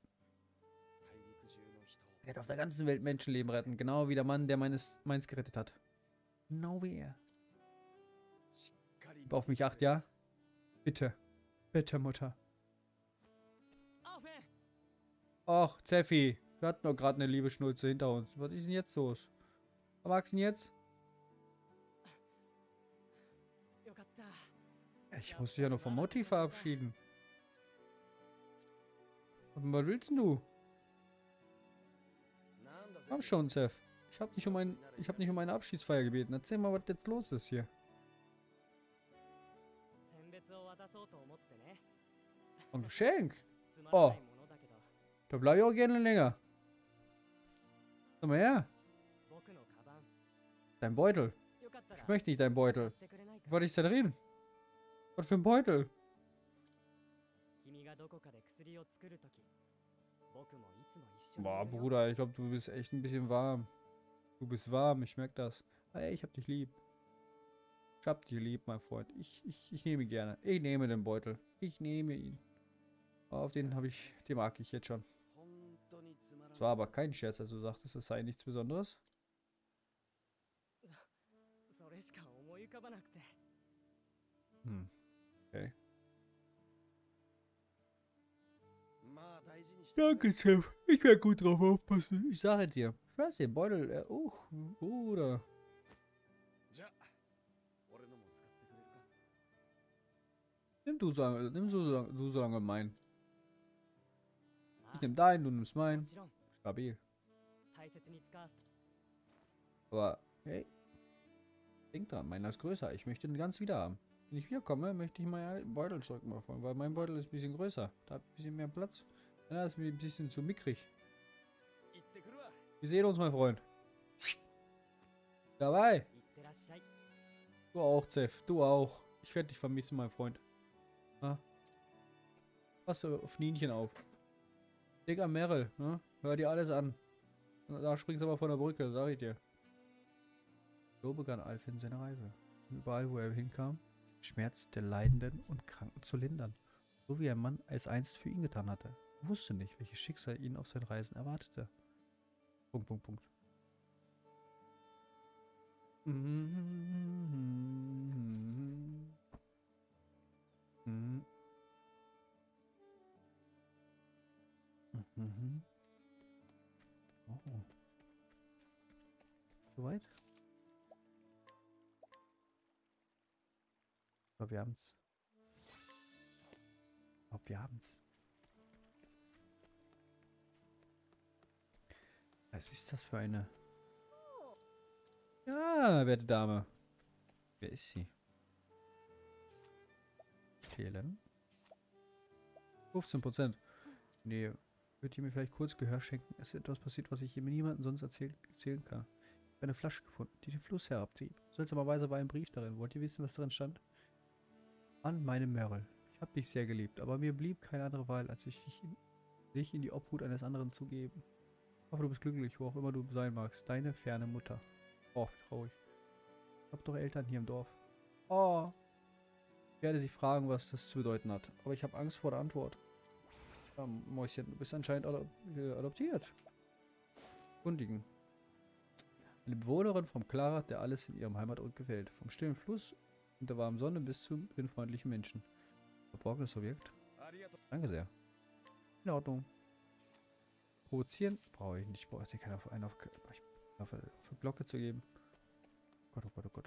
Speaker 1: Ich werde auf der ganzen Welt Menschenleben retten. Genau wie der Mann, der meines, meins gerettet hat. Genau wie er. Gib auf mich acht, ja? Bitte. Bitte, Mutter.
Speaker 2: アーフェン。
Speaker 1: Och, Zeffi. Wir hatten doch gerade eine liebe Schnulze hinter uns. Was ist denn jetzt los? Was magst du denn jetzt?
Speaker 2: よかった。
Speaker 1: Ich muss dich ja noch vom Motti verabschieden. Was willst denn du? Komm schon, Zef. Ich habe nicht um ein, ich habe nicht um eine Abschiedsfeier gebeten. Erzähl mal, was jetzt los ist hier.
Speaker 2: 選別を渡そうと思ってね。
Speaker 1: Ein Geschenk.
Speaker 2: つまらないものだけど、
Speaker 1: Da bleibe ich auch gerne länger. Komm mal her.
Speaker 2: 僕のカバン。
Speaker 1: Dein Beutel.
Speaker 2: よかったら
Speaker 1: Ich möchte nicht deinen
Speaker 2: 買
Speaker 1: Beutel.
Speaker 2: ってくれないか。
Speaker 1: Was ist da drin? Was für ein Beutel?
Speaker 2: 君がどこかで薬を作るとき、僕もいつも一緒に
Speaker 1: Boah,
Speaker 2: いるよ。
Speaker 1: Bruder, ich glaube, du bist echt ein bisschen warm. Du bist warm, ich merke das. Hey, ich hab dich lieb. Ich hab dich lieb, mein Freund. Ich, ich, ich nehme ihn gerne. Ich nehme den Beutel. Ich nehme ihn. Auf den habe ich, den mag ich jetzt schon. Es war aber kein Scherz, als du sagtest, es sei nichts Besonderes.
Speaker 2: それしか思い浮かばなくて。
Speaker 1: Hm. Okay. Danke, Chef. Ich werde gut drauf aufpassen. Ich sage dir. Ich weiß den Beutel. Äh, oh, Bruder.
Speaker 3: じゃあ俺のも使ってくれるか
Speaker 1: Nimm du so, nimm so, so- du so lange meinen.
Speaker 2: あ
Speaker 1: Ich nehm deinen, du nimmst
Speaker 2: も
Speaker 1: meinen.
Speaker 2: ちろん
Speaker 1: Stabil.
Speaker 2: 大切に使わせて
Speaker 1: Aber, hey. Denk dran, meiner ist größer. Ich möchte den ganz wieder haben. Wenn ich wiederkomme, möchte ich meinen Beutel zurückmachen. Weil mein Beutel ist ein bisschen größer. Da hat ein bisschen mehr Platz. Ja, ist mir ein bisschen zu mickrig.
Speaker 3: 行ってくるわ
Speaker 1: Wir sehen uns, mein Freund. Dabei.
Speaker 2: いってらっしゃい
Speaker 1: Du auch, Zef. Du auch. Ich werde dich vermissen, mein Freund. Ha? Pass du auf Nienchen auf. Denk an Meryl, ne? Hör dir alles an. Da springst du aber von der Brücke, sag ich dir. So begann Alfin seine Reise. Und überall, wo er hinkam, den Schmerz der Leidenden und Kranken zu lindern. So wie ein Mann es einst für ihn getan hatte. Er wusste nicht, welches Schicksal ihn auf seinen Reisen erwartete. Punkt, Punkt, Punkt. Mhm. Mhm. Mhm. Oh. Soweit? Aber wir haben's. Aber wir haben's. Was ist das für eine? Ja, werte Dame. Wer ist sie? Fehlen. fünfzehn Prozent. Nee, wird ihr mir vielleicht kurz Gehör schenken? Es ist etwas passiert, was ich niemandem sonst erzählen, erzählen kann. Ich habe eine Flasche gefunden, die den Fluss herabtrieb. Seltsamerweise war ein Brief darin. Wollt ihr wissen, was darin stand? An meine Meryl. Ich habe dich sehr geliebt, aber mir blieb keine andere Wahl, als ich dich in, dich in die Obhut eines anderen zu geben. Ich hoffe, du bist glücklich, wo auch immer du sein magst. Deine ferne Mutter. Oh, wie traurig. Ich habe doch Eltern hier im Dorf. Oh. Ich werde sie fragen, was das zu bedeuten hat. Aber ich habe Angst vor der Antwort. Ja, Mäuschen, du bist anscheinend adop äh, adoptiert. Kundigen. Eine Bewohnerin vom Clara, der alles in ihrem Heimatort gefällt. Vom stillen Fluss und der warmen Sonne bis zu den freundlichen Menschen. Verborgenes Objekt.
Speaker 3: ありがとう
Speaker 1: Danke sehr. In Ordnung. Provozieren brauche ich nicht. Ich brauche hier keinen auf, einen auf, auf, auf, auf Glocke zu geben. Gott, oh Gott, oh Gott.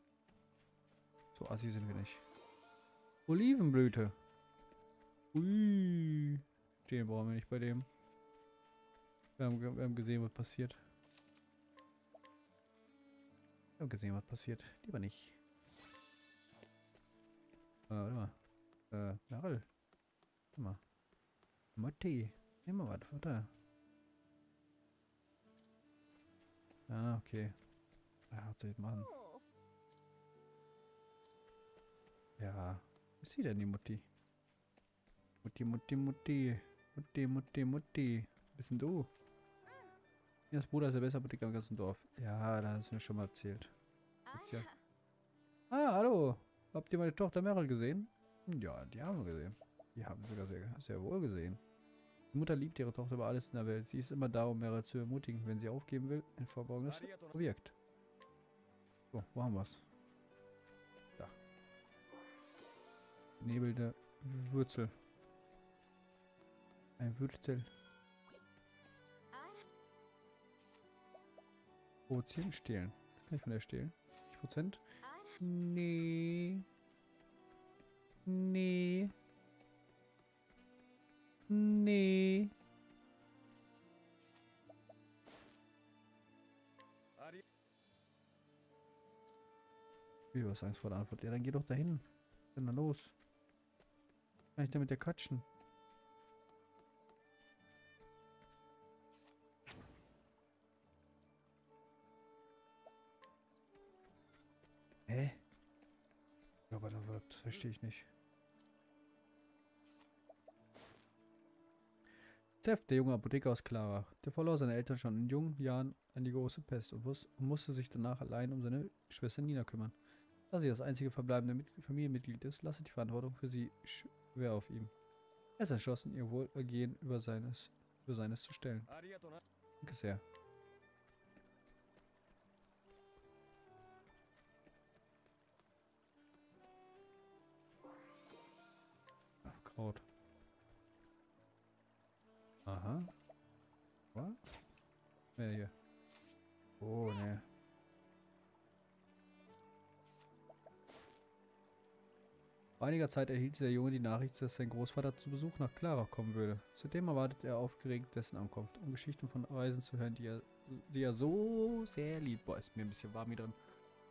Speaker 1: So assi sind wir nicht. Olivenblüte. Ui. Den brauchen wir nicht bei dem. Wir haben, wir haben gesehen, was passiert. Wir haben gesehen, was passiert. Lieber nicht. Äh, warte mal. Äh, Meryl. Warte mal. Motti. Nimm mal was, warte. Ah, okay. Ja, was soll ich machen? Ja. Wo ist sie denn, die Mutti? Mutti, Mutti, Mutti. Mutti, Mutti, Mutti. Bist denn du? Ihr Bruder ist der beste Apotheker im ganzen Dorf. Ja, da hast du mir schon mal erzählt. Jetzt ja. Ah, hallo. Habt ihr meine Tochter Meryl gesehen? Ja, die haben wir gesehen. Die haben wir sogar sehr, sehr wohl gesehen. Die Mutter liebt ihre Tochter über alles in der Welt. Sie ist immer da, um Meryl zu ermutigen, wenn sie aufgeben will. Ein verborgenes Objekt. So, wo haben wir's? Da. Nebelnde Wurzel. Ein Wurzel. Provozieren, stehlen. Kann ich von der stehlen? fünfzig Prozent? Nee. Nee. Nee.
Speaker 3: あり
Speaker 1: Wie, du hast Angst vor der Antwort? Ja, dann geh doch dahin. Was ist denn da los? Kann ich da mit der quatschen? Hä? Ja, aber das verstehe ich nicht. Zef, der junge Apotheker aus Clara. Der verlor seine Eltern schon in jungen Jahren an die große Pest und, wus und musste sich danach allein um seine Schwester Nina kümmern. Da sie das einzige verbleibende Mit Familienmitglied ist, lastet die Verantwortung für sie schwer auf ihm. Er ist entschlossen, ihr Wohlergehen über seines, über seines zu stellen.
Speaker 3: ありがとうな
Speaker 1: Danke sehr. Ach, Kraut. Aha. Was? Wer hier? Oh, ne. Vor einiger Zeit erhielt der Junge die Nachricht, dass sein Großvater zu Besuch nach Clara kommen würde. Zudem erwartet er aufgeregt dessen Ankunft, um Geschichten von Reisen zu hören, die er, die er so sehr liebt. Boah, ist mir ein bisschen warm hier drin.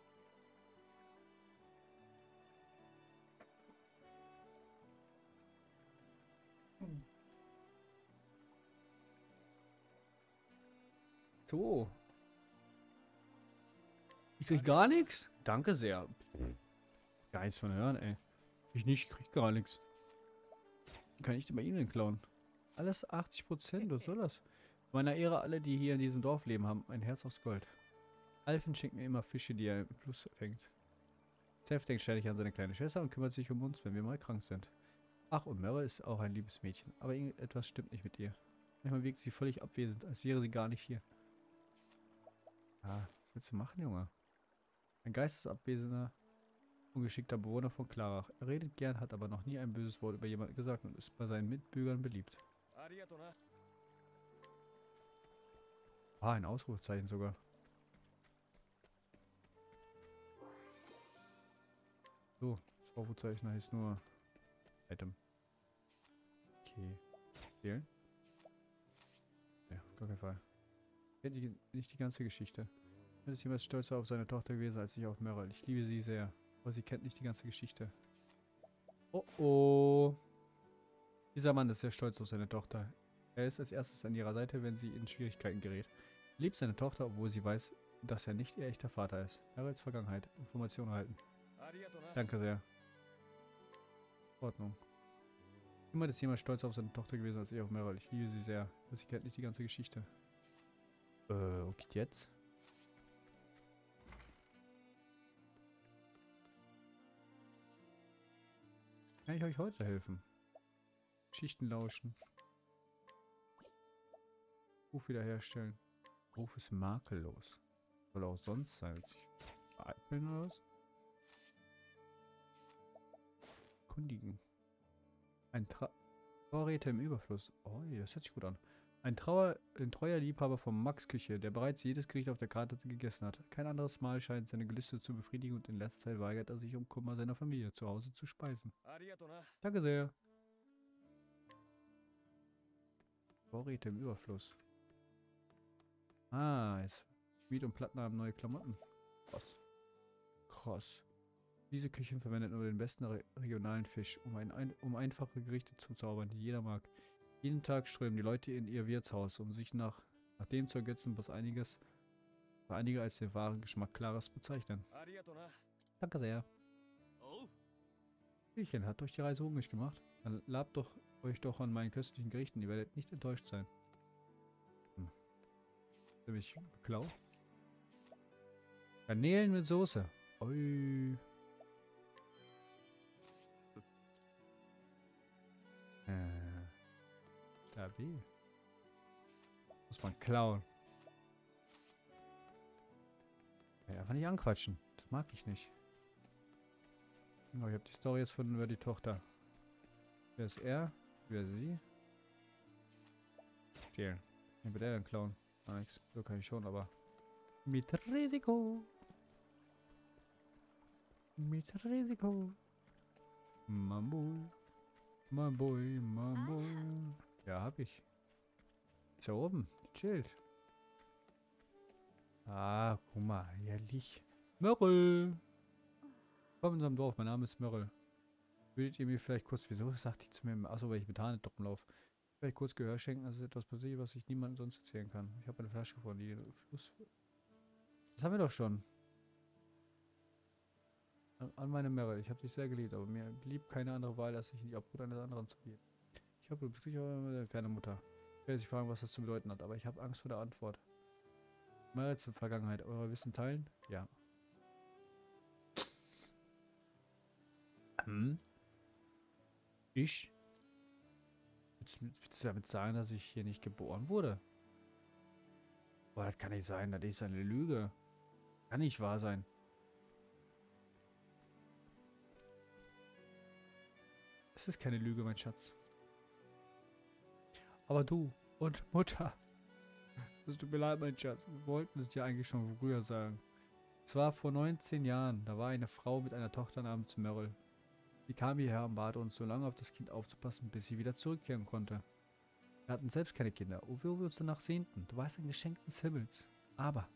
Speaker 1: So. Ich krieg gar nichts? Danke sehr. Gar nichts von hören, ey. Ich nicht, ich krieg gar nichts. Kann ich denn bei Ihnen klauen? Alles achtzig Prozent, was soll das? Meiner Ehre alle, die hier in diesem Dorf leben, haben ein Herz aus Gold. Alvin schenkt mir immer Fische, die er im Fluss fängt. Seth denkt ständig an seine kleine Schwester und kümmert sich um uns, wenn wir mal krank sind. Ach, und Meryl ist auch ein liebes Mädchen, aber irgendetwas stimmt nicht mit ihr. Manchmal wirkt sie völlig abwesend, als wäre sie gar nicht hier. Ah, was willst du machen, Junge? Ein geistesabwesender, ungeschickter Bewohner von Klarach. Er redet gern, hat aber noch nie ein böses Wort über jemanden gesagt und ist bei seinen Mitbürgern beliebt. Ah, ein Ausrufezeichen sogar. So, das Ausrufezeichen heißt nur Item. Okay. Wählen? Ja, auf jeden Fall. Kennt die, nicht die ganze Geschichte. Er ist jemals stolzer auf seine Tochter gewesen als ich auf Meryl. Ich liebe sie sehr. Aber sie kennt nicht die ganze Geschichte. Oh oh. Dieser Mann ist sehr stolz auf seine Tochter. Er ist als erstes an ihrer Seite, wenn sie in Schwierigkeiten gerät. Er liebt seine Tochter, obwohl sie weiß, dass er nicht ihr echter Vater ist. Meryls Vergangenheit. Informationen erhalten. Danke sehr. Ordnung. Niemand ist jemals stolzer auf seine Tochter gewesen als ich auf Meryl. Ich liebe sie sehr. Aber sie kennt nicht die ganze Geschichte. Äh, okay, jetzt? Kann ich euch heute helfen? Geschichten lauschen. Ruf wiederherstellen. Ruf ist makellos. Soll auch sonst sein. Will sich vereiteln oder was? Kundigen. Ein Tra Vorräte im Überfluss. Oh, das hört sich gut an. Ein, Trauer, ein treuer Liebhaber von Max Küche, der bereits jedes Gericht auf der Karte gegessen hat. Kein anderes Mal scheint seine Gelüste zu befriedigen und in letzter Zeit weigert er sich, um Kummer seiner Familie zu Hause zu speisen. Danke sehr. Vorräte im Überfluss. Ah, jetzt. Schmied und Plattner haben neue Klamotten. Krass. Krass. Diese Küche verwendet nur den besten re regionalen Fisch, um, ein, ein, um einfache Gerichte zu zaubern, die jeder mag. Jeden Tag strömen die Leute in ihr Wirtshaus, um sich nach, nach dem zu ergötzen, was einiges, was einige als den wahren Geschmack Klaras bezeichnen. Danke sehr. Spielchen, hat euch die Reise hungrig gemacht? Dann labt doch euch doch an meinen köstlichen Gerichten, ihr werdet nicht enttäuscht sein. Hm. Ziemlich beklaut. Garnelen mit Soße. Ui. Äh. Stabil. Muss man klauen. Ja, einfach nicht anquatschen. Das mag ich nicht. Genau, ich habe die Story jetzt von über die Tochter. Wer ist er? Wer ist sie? Stehlen. Wen wird er denn klauen? Ah, nix. So kann ich schon, aber mit Risiko. Mit Risiko. Mambo. Mamboy, Mamboy. Ja, hab ich. Ist ja oben. Chillt. Ah, guck mal. Herrlich. Meryl. Komm in unserem Dorf. Mein Name ist Meryl. Würdet ihr mir vielleicht kurz... Wieso sagte ich zu mir... Achso, weil ich mit Hahn drum laufe. Vielleicht kurz Gehör schenken. Das ist etwas passiert, was ich niemandem sonst erzählen kann. Ich habe eine Flasche gefunden, die Fluss... Das haben wir doch schon. An, an meine Meryl. Ich habe dich sehr geliebt, aber mir blieb keine andere Wahl, als sich in die Obhut eines anderen zu geben. Ich habe glücklich eine kleine Mutter. Ich werde sich fragen, was das zu bedeuten hat, aber ich habe Angst vor der Antwort. Meryls Vergangenheit. Euer Wissen teilen? Ja. Hm? Ich? Willst du damit sagen, dass ich hier nicht geboren wurde? Boah, das kann nicht sein. Das ist eine Lüge. Kann nicht wahr sein. Es ist keine Lüge, mein Schatz. Aber du, und Mutter. Es tut mir leid, mein Schatz. Wir wollten es dir eigentlich schon früher sagen. Es war vor neunzehn Jahren. Da war eine Frau mit einer Tochter namens Merrill. Sie kam hierher und bat uns, so lange auf das Kind aufzupassen, bis sie wieder zurückkehren konnte. Wir hatten selbst keine Kinder, obwohl wir uns danach sehnten. Du warst ein Geschenk des Himmels. Aber.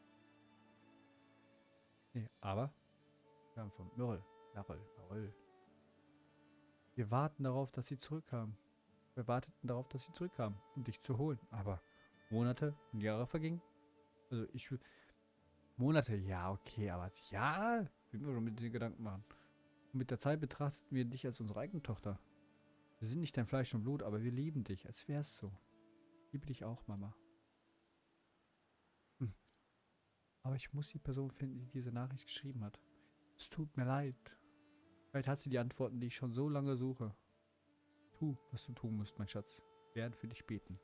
Speaker 1: Nee, aber. Wir haben von Merrill. Merrill. Merrill. Wir warten darauf, dass sie zurückkam. Wir warteten darauf, dass sie zurückkam, um dich zu holen. Aber Monate und Jahre vergingen. Also ich will... Monate, ja, okay, aber Jahre? Wir müssen schon mit den Gedanken machen. Und mit der Zeit betrachteten wir dich als unsere eigene Tochter. Wir sind nicht dein Fleisch und Blut, aber wir lieben dich, als wär's so. Ich liebe dich auch, Mama. Hm. Aber ich muss die Person finden, die diese Nachricht geschrieben hat. Es tut mir leid. Vielleicht hat sie die Antworten, die ich schon so lange suche. Tu, was du tun musst, mein Schatz. Wir werden für dich beten.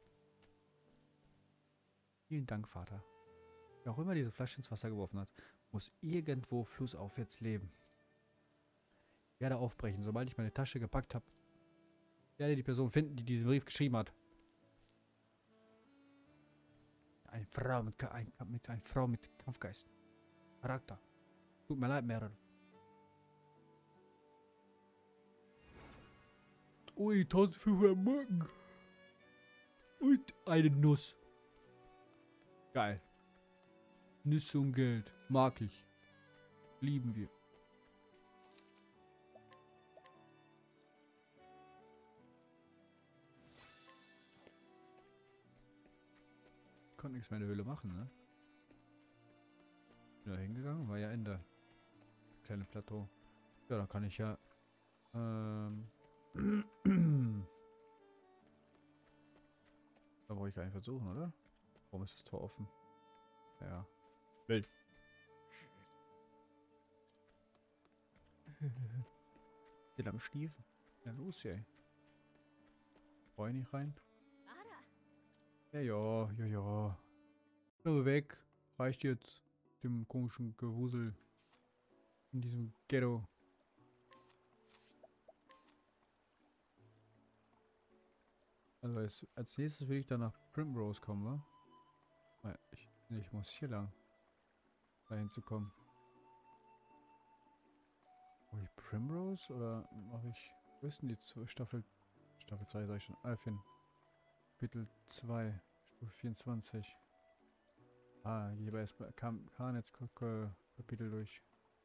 Speaker 1: Vielen Dank, Vater. Wer auch immer diese Flasche ins Wasser geworfen hat, muss irgendwo flussaufwärts leben. Ich werde aufbrechen, sobald ich meine Tasche gepackt habe. Ich werde die Person finden, die diesen Brief geschrieben hat. Eine Frau mit, ein, mit, eine Frau mit Kampfgeist. Charakter. Tut mir leid, Meryl. Ui, tausendfünfhundert Marken. Und eine Nuss. Geil. Nüsse und Geld. Mag ich. Lieben wir. Ich konnte nichts mehr in der Höhle machen, ne? Bin da hingegangen, war ja Ende. Kleine Plateau. Ja, dann kann ich ja... Ähm... Da brauche ich gar nicht versuchen, oder? Warum ist das Tor offen? Ja. Wild. Die langen Stiefel. Ja, los, ey. Brauche ich nicht rein? Ja, ja, ja, ja. Nur weg. Reicht jetzt. Dem komischen Gewusel. In diesem Ghetto. Also als, als nächstes will ich dann nach Primrose kommen, wa? Ich, nee, ich muss hier lang. Dahin zu kommen. Mache ich Primrose oder mache ich... Wo ist denn die zwei Staffel... Staffel zwei sag ich schon. Alfin. Kapitel zwei. Stufe vierundzwanzig. Ah, hier war erstmal kam Karnets Kapitel durch.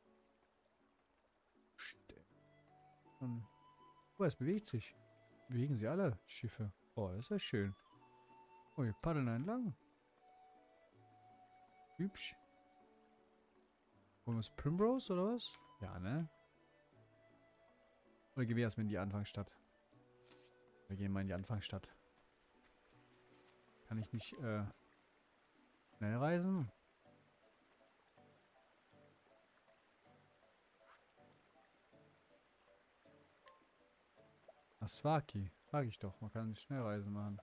Speaker 1: Shit, ey. Und... Oh, es bewegt sich. Bewegen sie alle, Schiffe. Oh, das ist ja schön. Oh, wir paddeln entlang. Hübsch. Wollen wir es Primrose oder was? Ja, ne? Oder gehen wir erstmal in die Anfangsstadt? Wir gehen mal in die Anfangsstadt. Kann ich nicht, äh, schnell reisen? Nach Swaki. Frag ich doch. Man kann nicht Schnellreisen machen.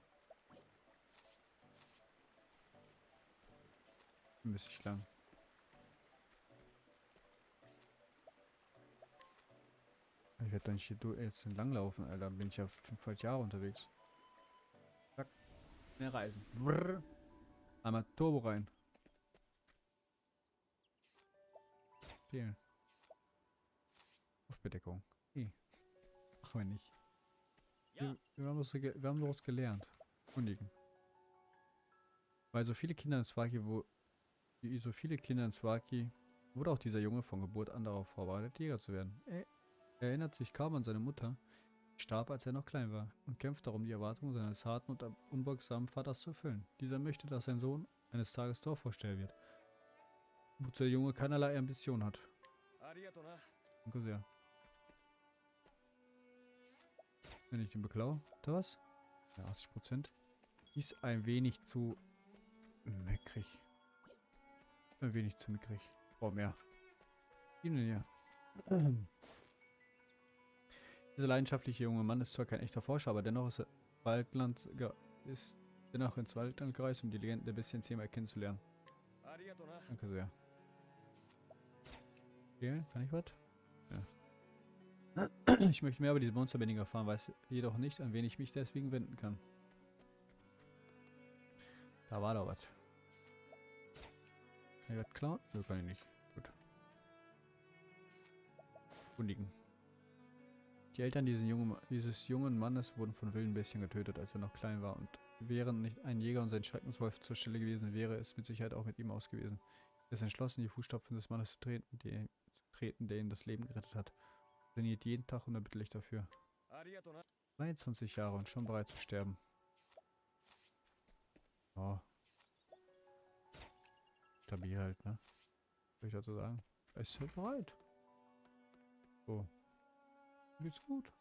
Speaker 1: Ein bisschen lang. Ich werde doch nicht hier jetzt entlang laufen, Alter. Dann bin ich ja fünfhundert Jahre unterwegs. Zack. Schnell reisen. Brrr. Einmal Turbo rein. Spielen. Aufbedeckung. Nee. Machen wir nicht. Wir, wir, haben das, wir haben daraus gelernt. Kundigen. Weil so viele Kinder in Swaki, wo wie so viele Kinder in Swaki, wurde auch dieser Junge von Geburt an darauf vorbereitet, Jäger zu werden. Er, er erinnert sich kaum an seine Mutter, die starb, als er noch klein war, und kämpft darum, die Erwartungen seines harten und unbeugsamen Vaters zu erfüllen. Dieser möchte, dass sein Sohn eines Tages Dorfvorsteher wird, wozu der Junge keinerlei Ambition hat. Danke sehr. Wenn ich den beklau, da was? Ja, achtzig Prozent. Ist ein wenig zu mickrig. Ein wenig zu mickrig. Oh, mehr. Ihnen ja. Dieser leidenschaftliche junge Mann ist zwar kein echter Forscher, aber dennoch ist er Waldland ist dennoch ins Waldland gereist, um die Legenden der Bestienszene kennenzulernen. Danke sehr. Okay, kann ich was? Ja. Ich möchte mehr über diese Monsterbändiger erfahren, weiß jedoch nicht, an wen ich mich deswegen wenden kann. Da war doch was. Kann ich was klauen? Nö, kann ich nicht. Gut. Kundigen. Die Eltern dieses jungen, dieses jungen Mannes wurden von wilden Bestien getötet, als er noch klein war. Und wären nicht ein Jäger und sein Schreckenswolf zur Stelle gewesen, wäre es mit Sicherheit auch mit ihm aus gewesen. Er ist entschlossen, die Fußstapfen des Mannes zu treten, die, zu treten, der ihm das Leben gerettet hat. Er trainiert jeden Tag unerbittlich dafür. zweiundzwanzig Jahre und schon bereit zu sterben. Oh. Stabil halt, ne? Was soll ich dazu sagen? Er ist halt bereit. So. Geht's gut.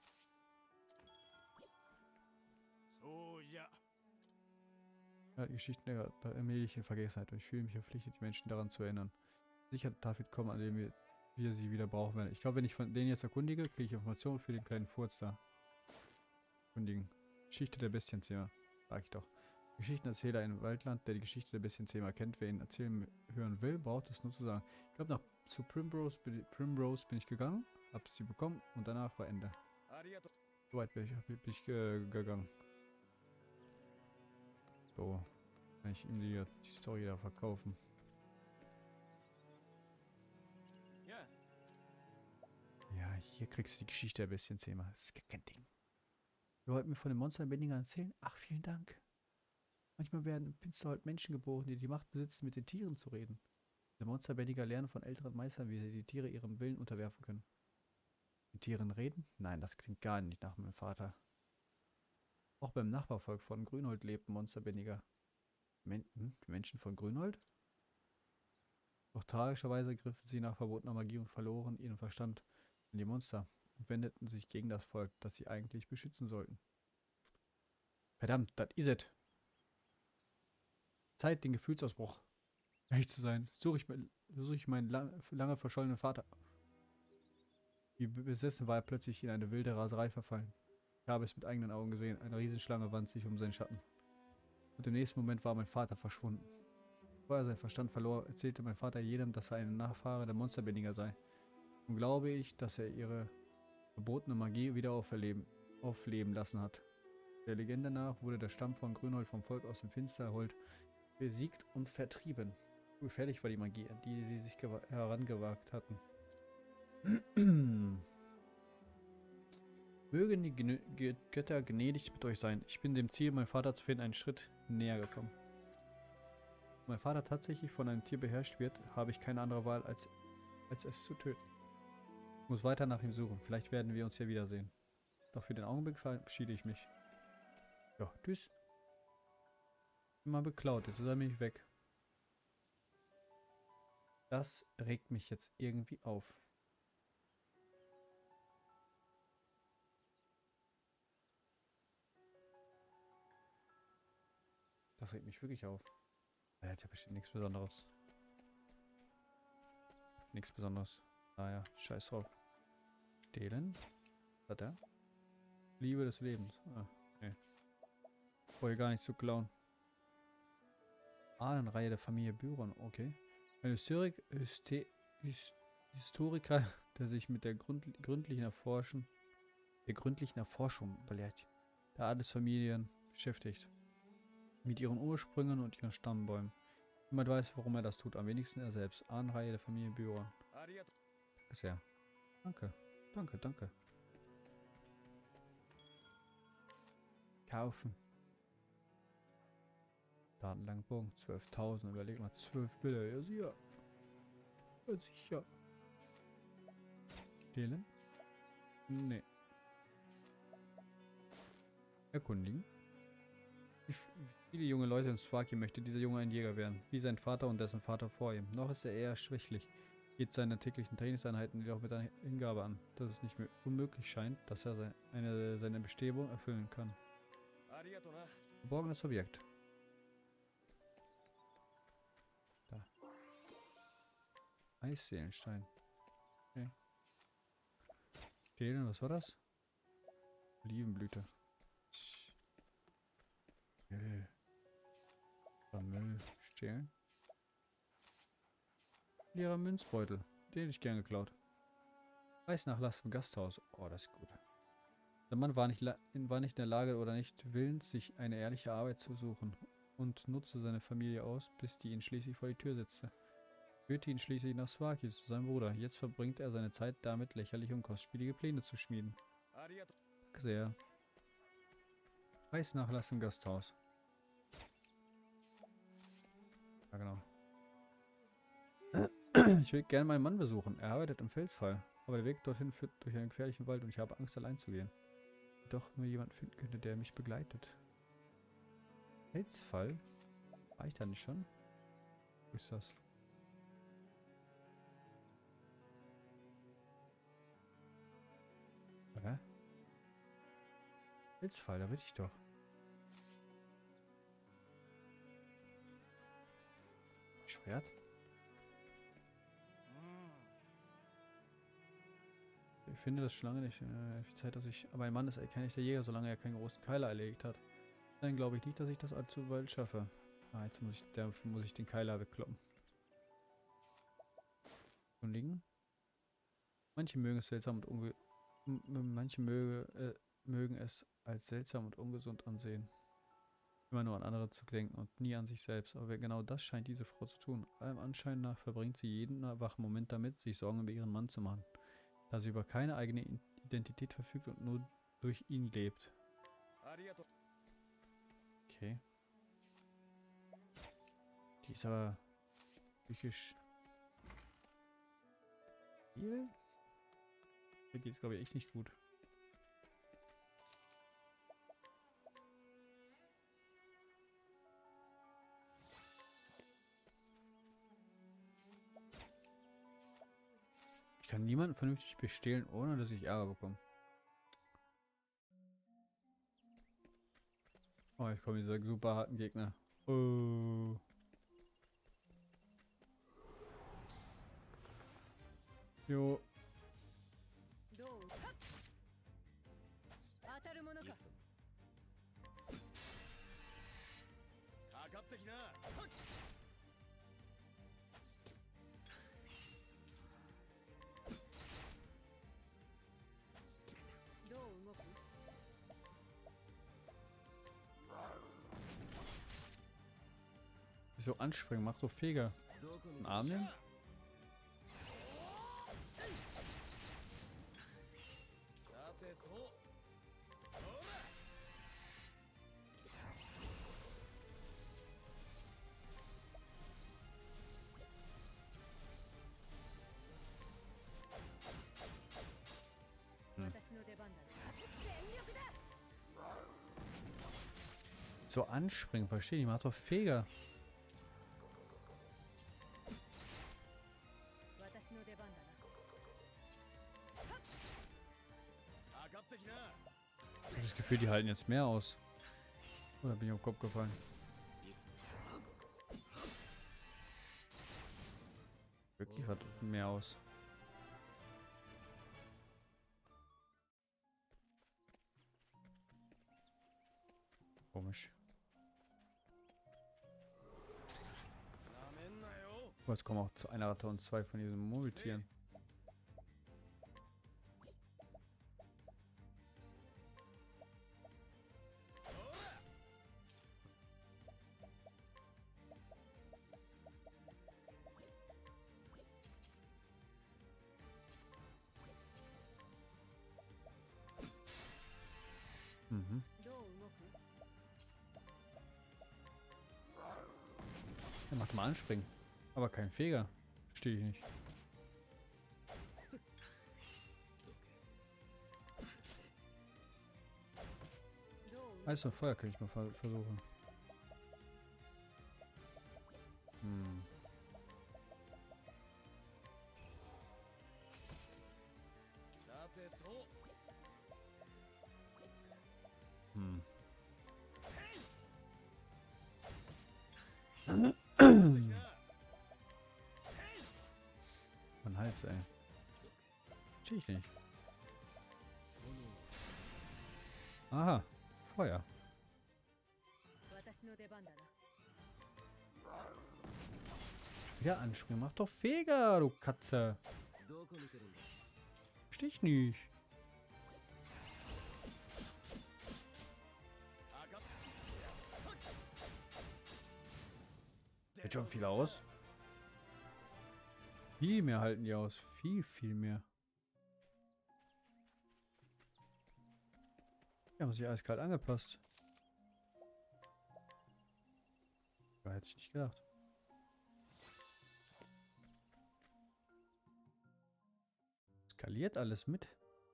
Speaker 3: So, ja.
Speaker 1: Ja, die Geschichten der, der allmählich in Vergessenheit und ich fühle mich verpflichtet, die Menschen daran zu erinnern. Sicher darf David kommen, an dem wir, wir sie wieder brauchen werden. Ich glaube, wenn ich von denen jetzt erkundige, kriege ich Informationen für den kleinen Furz da. Erkundigen. Geschichte der Bestienzähmer. Sag ich doch. Geschichtenerzähler im Waldland, der die Geschichte der Bestienzähmer kennt. Wer ihn erzählen hören will, braucht es nur zu sagen. Ich glaube, nach zu Primrose bin, Primrose bin ich gegangen, hab sie bekommen und danach war Ende. Soweit bin ich, bin ich äh, gegangen. So, kann ich ihm die, die Story da verkaufen.
Speaker 3: Ja.
Speaker 1: Ja, hier kriegst du die Geschichte der Bestienzähmer. Das ist gar kein Ding. Wir wollten mir von den Monsterbändigern erzählen? Ach, vielen Dank. Manchmal werden im Pinsterhold Menschen geboren, die die Macht besitzen, mit den Tieren zu reden. Die Monsterbändiger lernen von älteren Meistern, wie sie die Tiere ihrem Willen unterwerfen können. Mit Tieren reden? Nein, das klingt gar nicht nach meinem Vater. Auch beim Nachbarvolk von Grünhold lebten Monsterbändiger. Men hm, die Menschen von Grünhold? Doch tragischerweise griffen sie nach verbotener Magie und verloren ihren Verstand in die Monster und wendeten sich gegen das Volk, das sie eigentlich beschützen sollten. Verdammt, das is it. Zeit, den Gefühlsausbruch. Ehrlich zu sein, suche ich, such ich meinen lang, lange verschollenen Vater. Wie besessen war er plötzlich in eine wilde Raserei verfallen. Ich habe es mit eigenen Augen gesehen. Eine Riesenschlange wand sich um seinen Schatten. Und im nächsten Moment war mein Vater verschwunden. Bevor er seinen Verstand verlor, erzählte mein Vater jedem, dass er ein Nachfahre der Monsterbändiger sei. Und glaube ich, dass er ihre verbotene Magie wieder auferleben, aufleben lassen hat. Der Legende nach wurde der Stamm von Grünhold vom Volk aus dem Finsterhold besiegt und vertrieben. Gefährlich war die Magie, an die sie sich herangewagt hatten. Mögen die Gn G Götter gnädig mit euch sein. Ich bin dem Ziel, meinen Vater zu finden, einen Schritt näher gekommen. Wenn mein Vater tatsächlich von einem Tier beherrscht wird, habe ich keine andere Wahl, als, als es zu töten. Ich muss weiter nach ihm suchen. Vielleicht werden wir uns hier wiedersehen. Doch für den Augenblick verabschiede ich mich. Ja, tschüss. Immer beklaut, jetzt ist er mich weg. Das regt mich jetzt irgendwie auf. Das regt mich wirklich auf. Er hat ja bestimmt nichts Besonderes. Nichts Besonderes. Naja, scheiß drauf. Stehlen. Was hat er? Liebe des Lebens. Ah, nee. Vorher gar nicht zu klauen. Ahnenreihe der Familie Byron, okay. Ein Historik, Hyste, His, Historiker, der sich mit der Grund, gründlichen Erforschen, der gründlichen Erforschung belehrt, der Adelsfamilien beschäftigt. Mit ihren Ursprüngen und ihren Stammbäumen. Niemand weiß, warum er das tut, am wenigsten er selbst. Ahnenreihe der Familie Byron. Danke sehr. Danke, danke, danke. Kaufen. Datenlang Bogen, zwölftausend. Überleg mal, zwölf Bilder. Ja, sicher. Ja, sicher. Stehlen? Nee. Erkundigen? Wie viele junge Leute in Swaki möchte dieser Junge ein Jäger werden, wie sein Vater und dessen Vater vor ihm. Noch ist er eher schwächlich, geht seine täglichen Trainingseinheiten jedoch mit einer Hingabe an, dass es nicht mehr unmöglich scheint, dass er seine, eine, seine Bestrebung erfüllen kann. Verborgenes Objekt. Da. Eisseelenstein. Okay. Stehlen, was war das? Olivenblüte. Müll. War Müll. Stehlen. Leerer Münzbeutel. Den hätte ich gern geklaut. Preisnachlass im Gasthaus. Oh, das ist gut. Der Mann war nicht, war nicht in der Lage oder nicht willens, sich eine ehrliche Arbeit zu suchen. und nutzte seine Familie aus, bis die ihn schließlich vor die Tür setzte. Führte ihn schließlich nach Swaki zu seinem Bruder. Jetzt verbringt er seine Zeit damit, lächerliche und kostspielige Pläne zu schmieden.
Speaker 3: ありがと
Speaker 1: Danke sehr. Preisnachlass im Gasthaus. Ja, genau. Ich will gerne meinen Mann besuchen. Er arbeitet im Felsfall. Aber der Weg dorthin führt durch einen gefährlichen Wald und ich habe Angst, allein zu gehen. Doch nur jemand finden könnte, der mich begleitet. Felsfall? War ich da nicht schon? Wo ist das? Hä? Felsfall, da bin ich doch. Schwert? Ich finde das schon lange nicht. Äh, viel Zeit, dass ich. Aber ein Mann ist kein echter Jäger, solange er keinen großen Keiler erlegt hat. Dann glaube ich nicht, dass ich das allzu bald schaffe. Ah, jetzt muss ich, dafür muss ich den Keiler wegkloppen. Liegen. Manche mögen es seltsam und unge m manche möge, äh, mögen es als seltsam und ungesund ansehen. Immer nur an andere zu denken und nie an sich selbst. Aber genau das scheint diese Frau zu tun. Allem Anschein nach verbringt sie jeden wachen Moment damit, sich Sorgen über ihren Mann zu machen. Da sie über keine eigene Identität verfügt und nur durch ihn lebt.
Speaker 3: う。ありがとう。
Speaker 1: Okay. Die ist aber psychisch. Hier geht es, glaube ich, echt nicht gut. Ich kann niemanden vernünftig bestehlen, ohne dass ich Ärger bekomme. Oh, jetzt kommen diese super harten Gegner. Oh. Jo.
Speaker 3: かかってきな。
Speaker 1: Wieso anspringen? Mach doch Feger. Einen Arm nehmen? Hm. So anspringen, verstehe ich. Mach doch Feger. Ich habe das Gefühl, die halten jetzt mehr aus. Oder bin ich auf den Kopf gefallen? Wirklich hat mehr aus. Komisch. Oh, jetzt kommen auch zu einer Ratte und zwei von diesen Murmeltieren. Mhm. Er macht mal anspringen. Aber kein Feger. Verstehe ich nicht. Eis und Feuer kann ich mal ver versuchen. Hm. Hm. Mein Hals, ey. Verstehe ich nicht. Aha, Feuer. Wieder anspringen. Mach doch Feger, du Katze. Verstehe ich nicht. Hält schon viel aus. Viel mehr halten die aus. Viel, viel mehr. Die haben sich eiskalt angepasst. Da hätte ich nicht gedacht. Skaliert alles mit.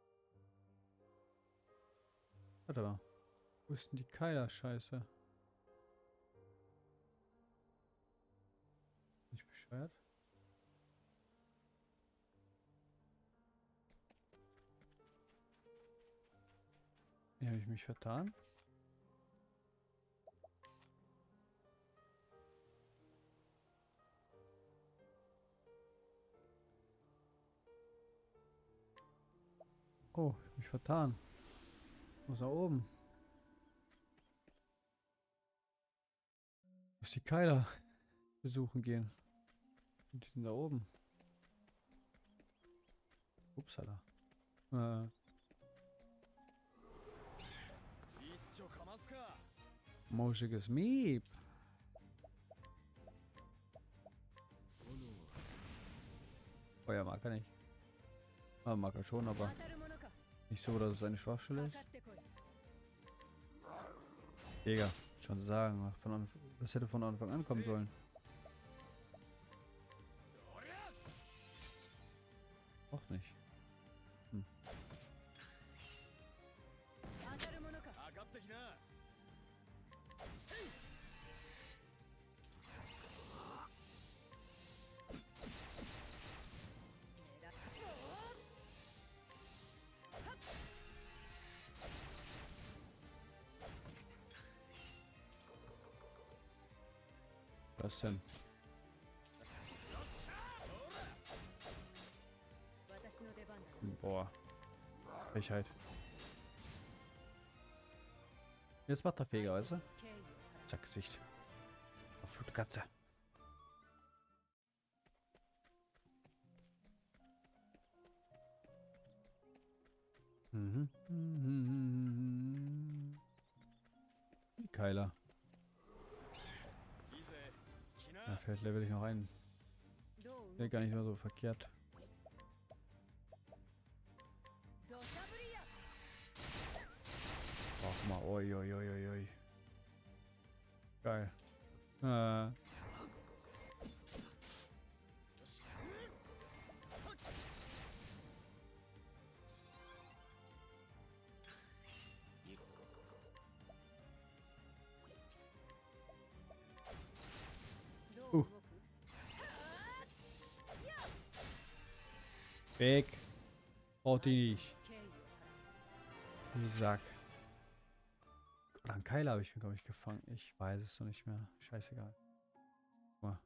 Speaker 1: Warte mal. Wo ist denn die Keiler-Scheiße? Nicht bescheuert? Hier habe ich mich vertan. Oh, ich hab mich vertan. Muss da oben. Muss die Keiler besuchen gehen. Und die sind da oben. Upsala. Äh. Moschiges Miep. Feuer mag er nicht. Ah, mag er schon, aber nicht so, dass es eine Schwachstelle ist. Digga, schon sagen. Von Anf das hätte von Anfang an kommen sollen. Auch nicht. Hm. Was denn? Boah. Frechheit. Jetzt macht der Feger, weißt du? Zack, Gesicht. Verfluchte Katze. Mhm. Mhm. Die Keiler. Da fällt Level ich noch ein. Wäre gar nicht mehr so verkehrt. Ach mal, oi, oi, oi, oi, oi. Geil. Äh. Uh. Weg. Braucht die nicht. Sack. Oder einen Keiler habe ich mir, glaube ich, gefangen. Ich weiß es noch nicht mehr. Scheißegal. Guck mal.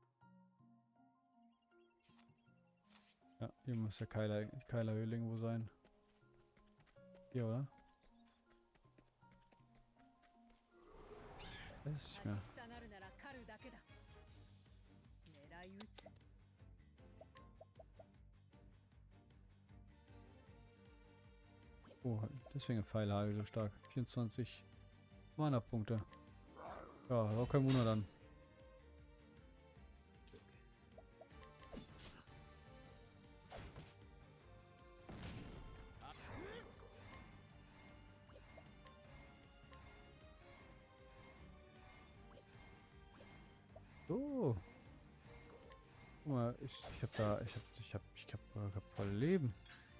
Speaker 1: Ja, hier muss der Keiler, Keilerhöhle irgendwo sein. Hier, oder? Das ist nicht mehr. Oh, deswegen Pfeile so stark. vierundzwanzig Mana-Punkte. Ja, auch kein Wunder dann. So. Guck mal, ich, ich hab da, ich hab, ich hab, ich hab, ich hab voll Leben.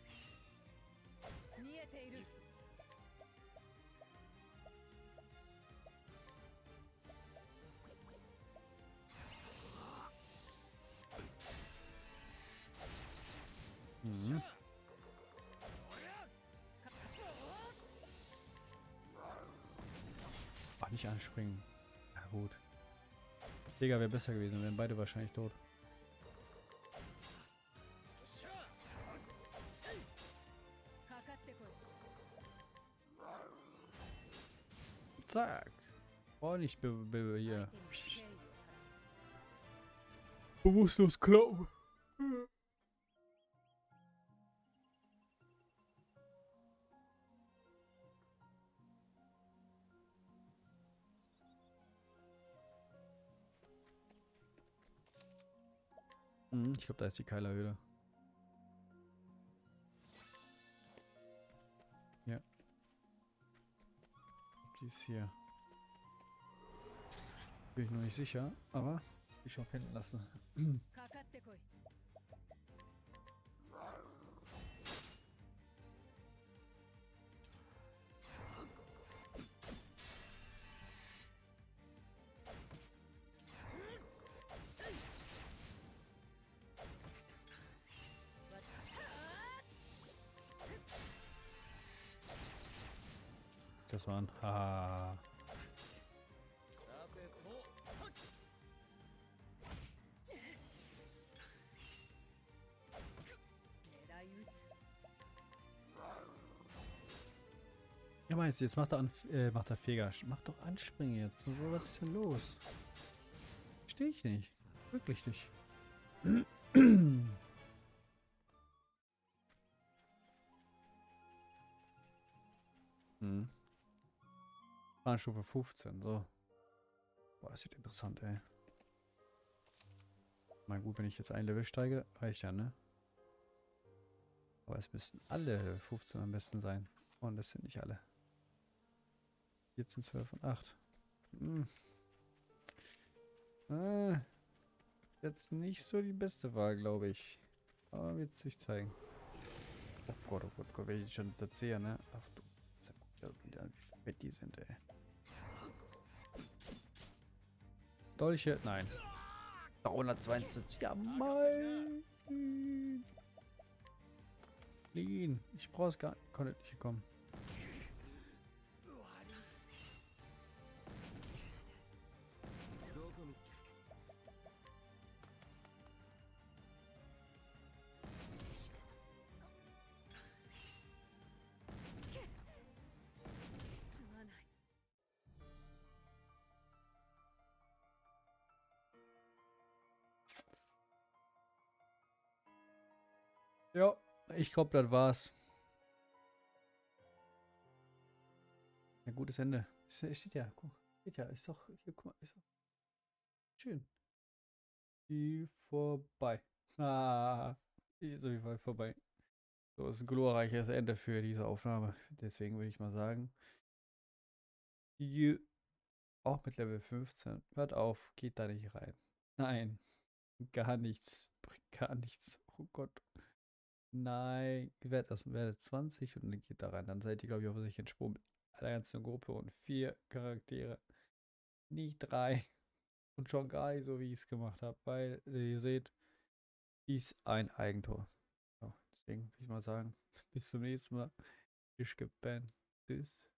Speaker 1: Mhm. Ach, nicht anspringen. Na gut. Digga, wäre besser gewesen, wären beide wahrscheinlich tot. Zack. Oh, nicht be be hier. Bewusstlos kloppen. Hm, ich glaube, da ist die Keilerhöhle. Ja. Die ist hier. Bin ich noch nicht sicher, aber ich habe hinten lassen.
Speaker 4: かかってこい。
Speaker 1: Das waren. Haha.
Speaker 3: さてと
Speaker 1: Ja, meinst du, jetzt macht er, an, äh, macht er Feger. Mach doch anspringen jetzt. So, was ist denn los? Verstehe ich nicht. Wirklich nicht. hm. Stufe fünfzehn, so. Boah, das wird interessant, ey. Mal gut, wenn ich jetzt ein Level steige, reicht ja, ne? Aber es müssten alle fünfzehn am besten sein. Und das sind nicht alle. vierzehn, zwölf und acht. Hm. Ah, jetzt nicht so die beste Wahl, glaube ich. Aber wird sich zeigen. Oh Gott, oh Gott, oh Gott, wenn ich schon das sehe, ne? Ach du, wieder, wie fett die sind, ey. Dolche, nein. dreihundertzweiundsiebzig, ja, mein. Lean, ich brauche es gar nicht. Konnte nicht kommen. Ja, ich glaube, das war's. Ein gutes Ende. Es steht ja, guck, steht ja, ist doch, hier, guck mal, ist doch schön. Die vorbei. Ah, ist auf jeden Fall vorbei. So, ist ein glorreiches Ende für diese Aufnahme. Deswegen würde ich mal sagen, die, auch mit Level fünfzehn, hört auf, geht da nicht rein. Nein, gar nichts, bringt gar nichts. Oh Gott. Nein, ihr werdet erst werdet zwanzig und dann geht da rein. Dann seid ihr, glaube ich, auf sich in Sprung mit einer ganzen Gruppe und vier Charaktere. Nicht drei. Und schon gar nicht so, wie ich es gemacht habe, weil, wie ihr seht, ist ein Eigentor. So, deswegen würde ich mal sagen, bis zum nächsten Mal. Ich gebannt. Tschüss.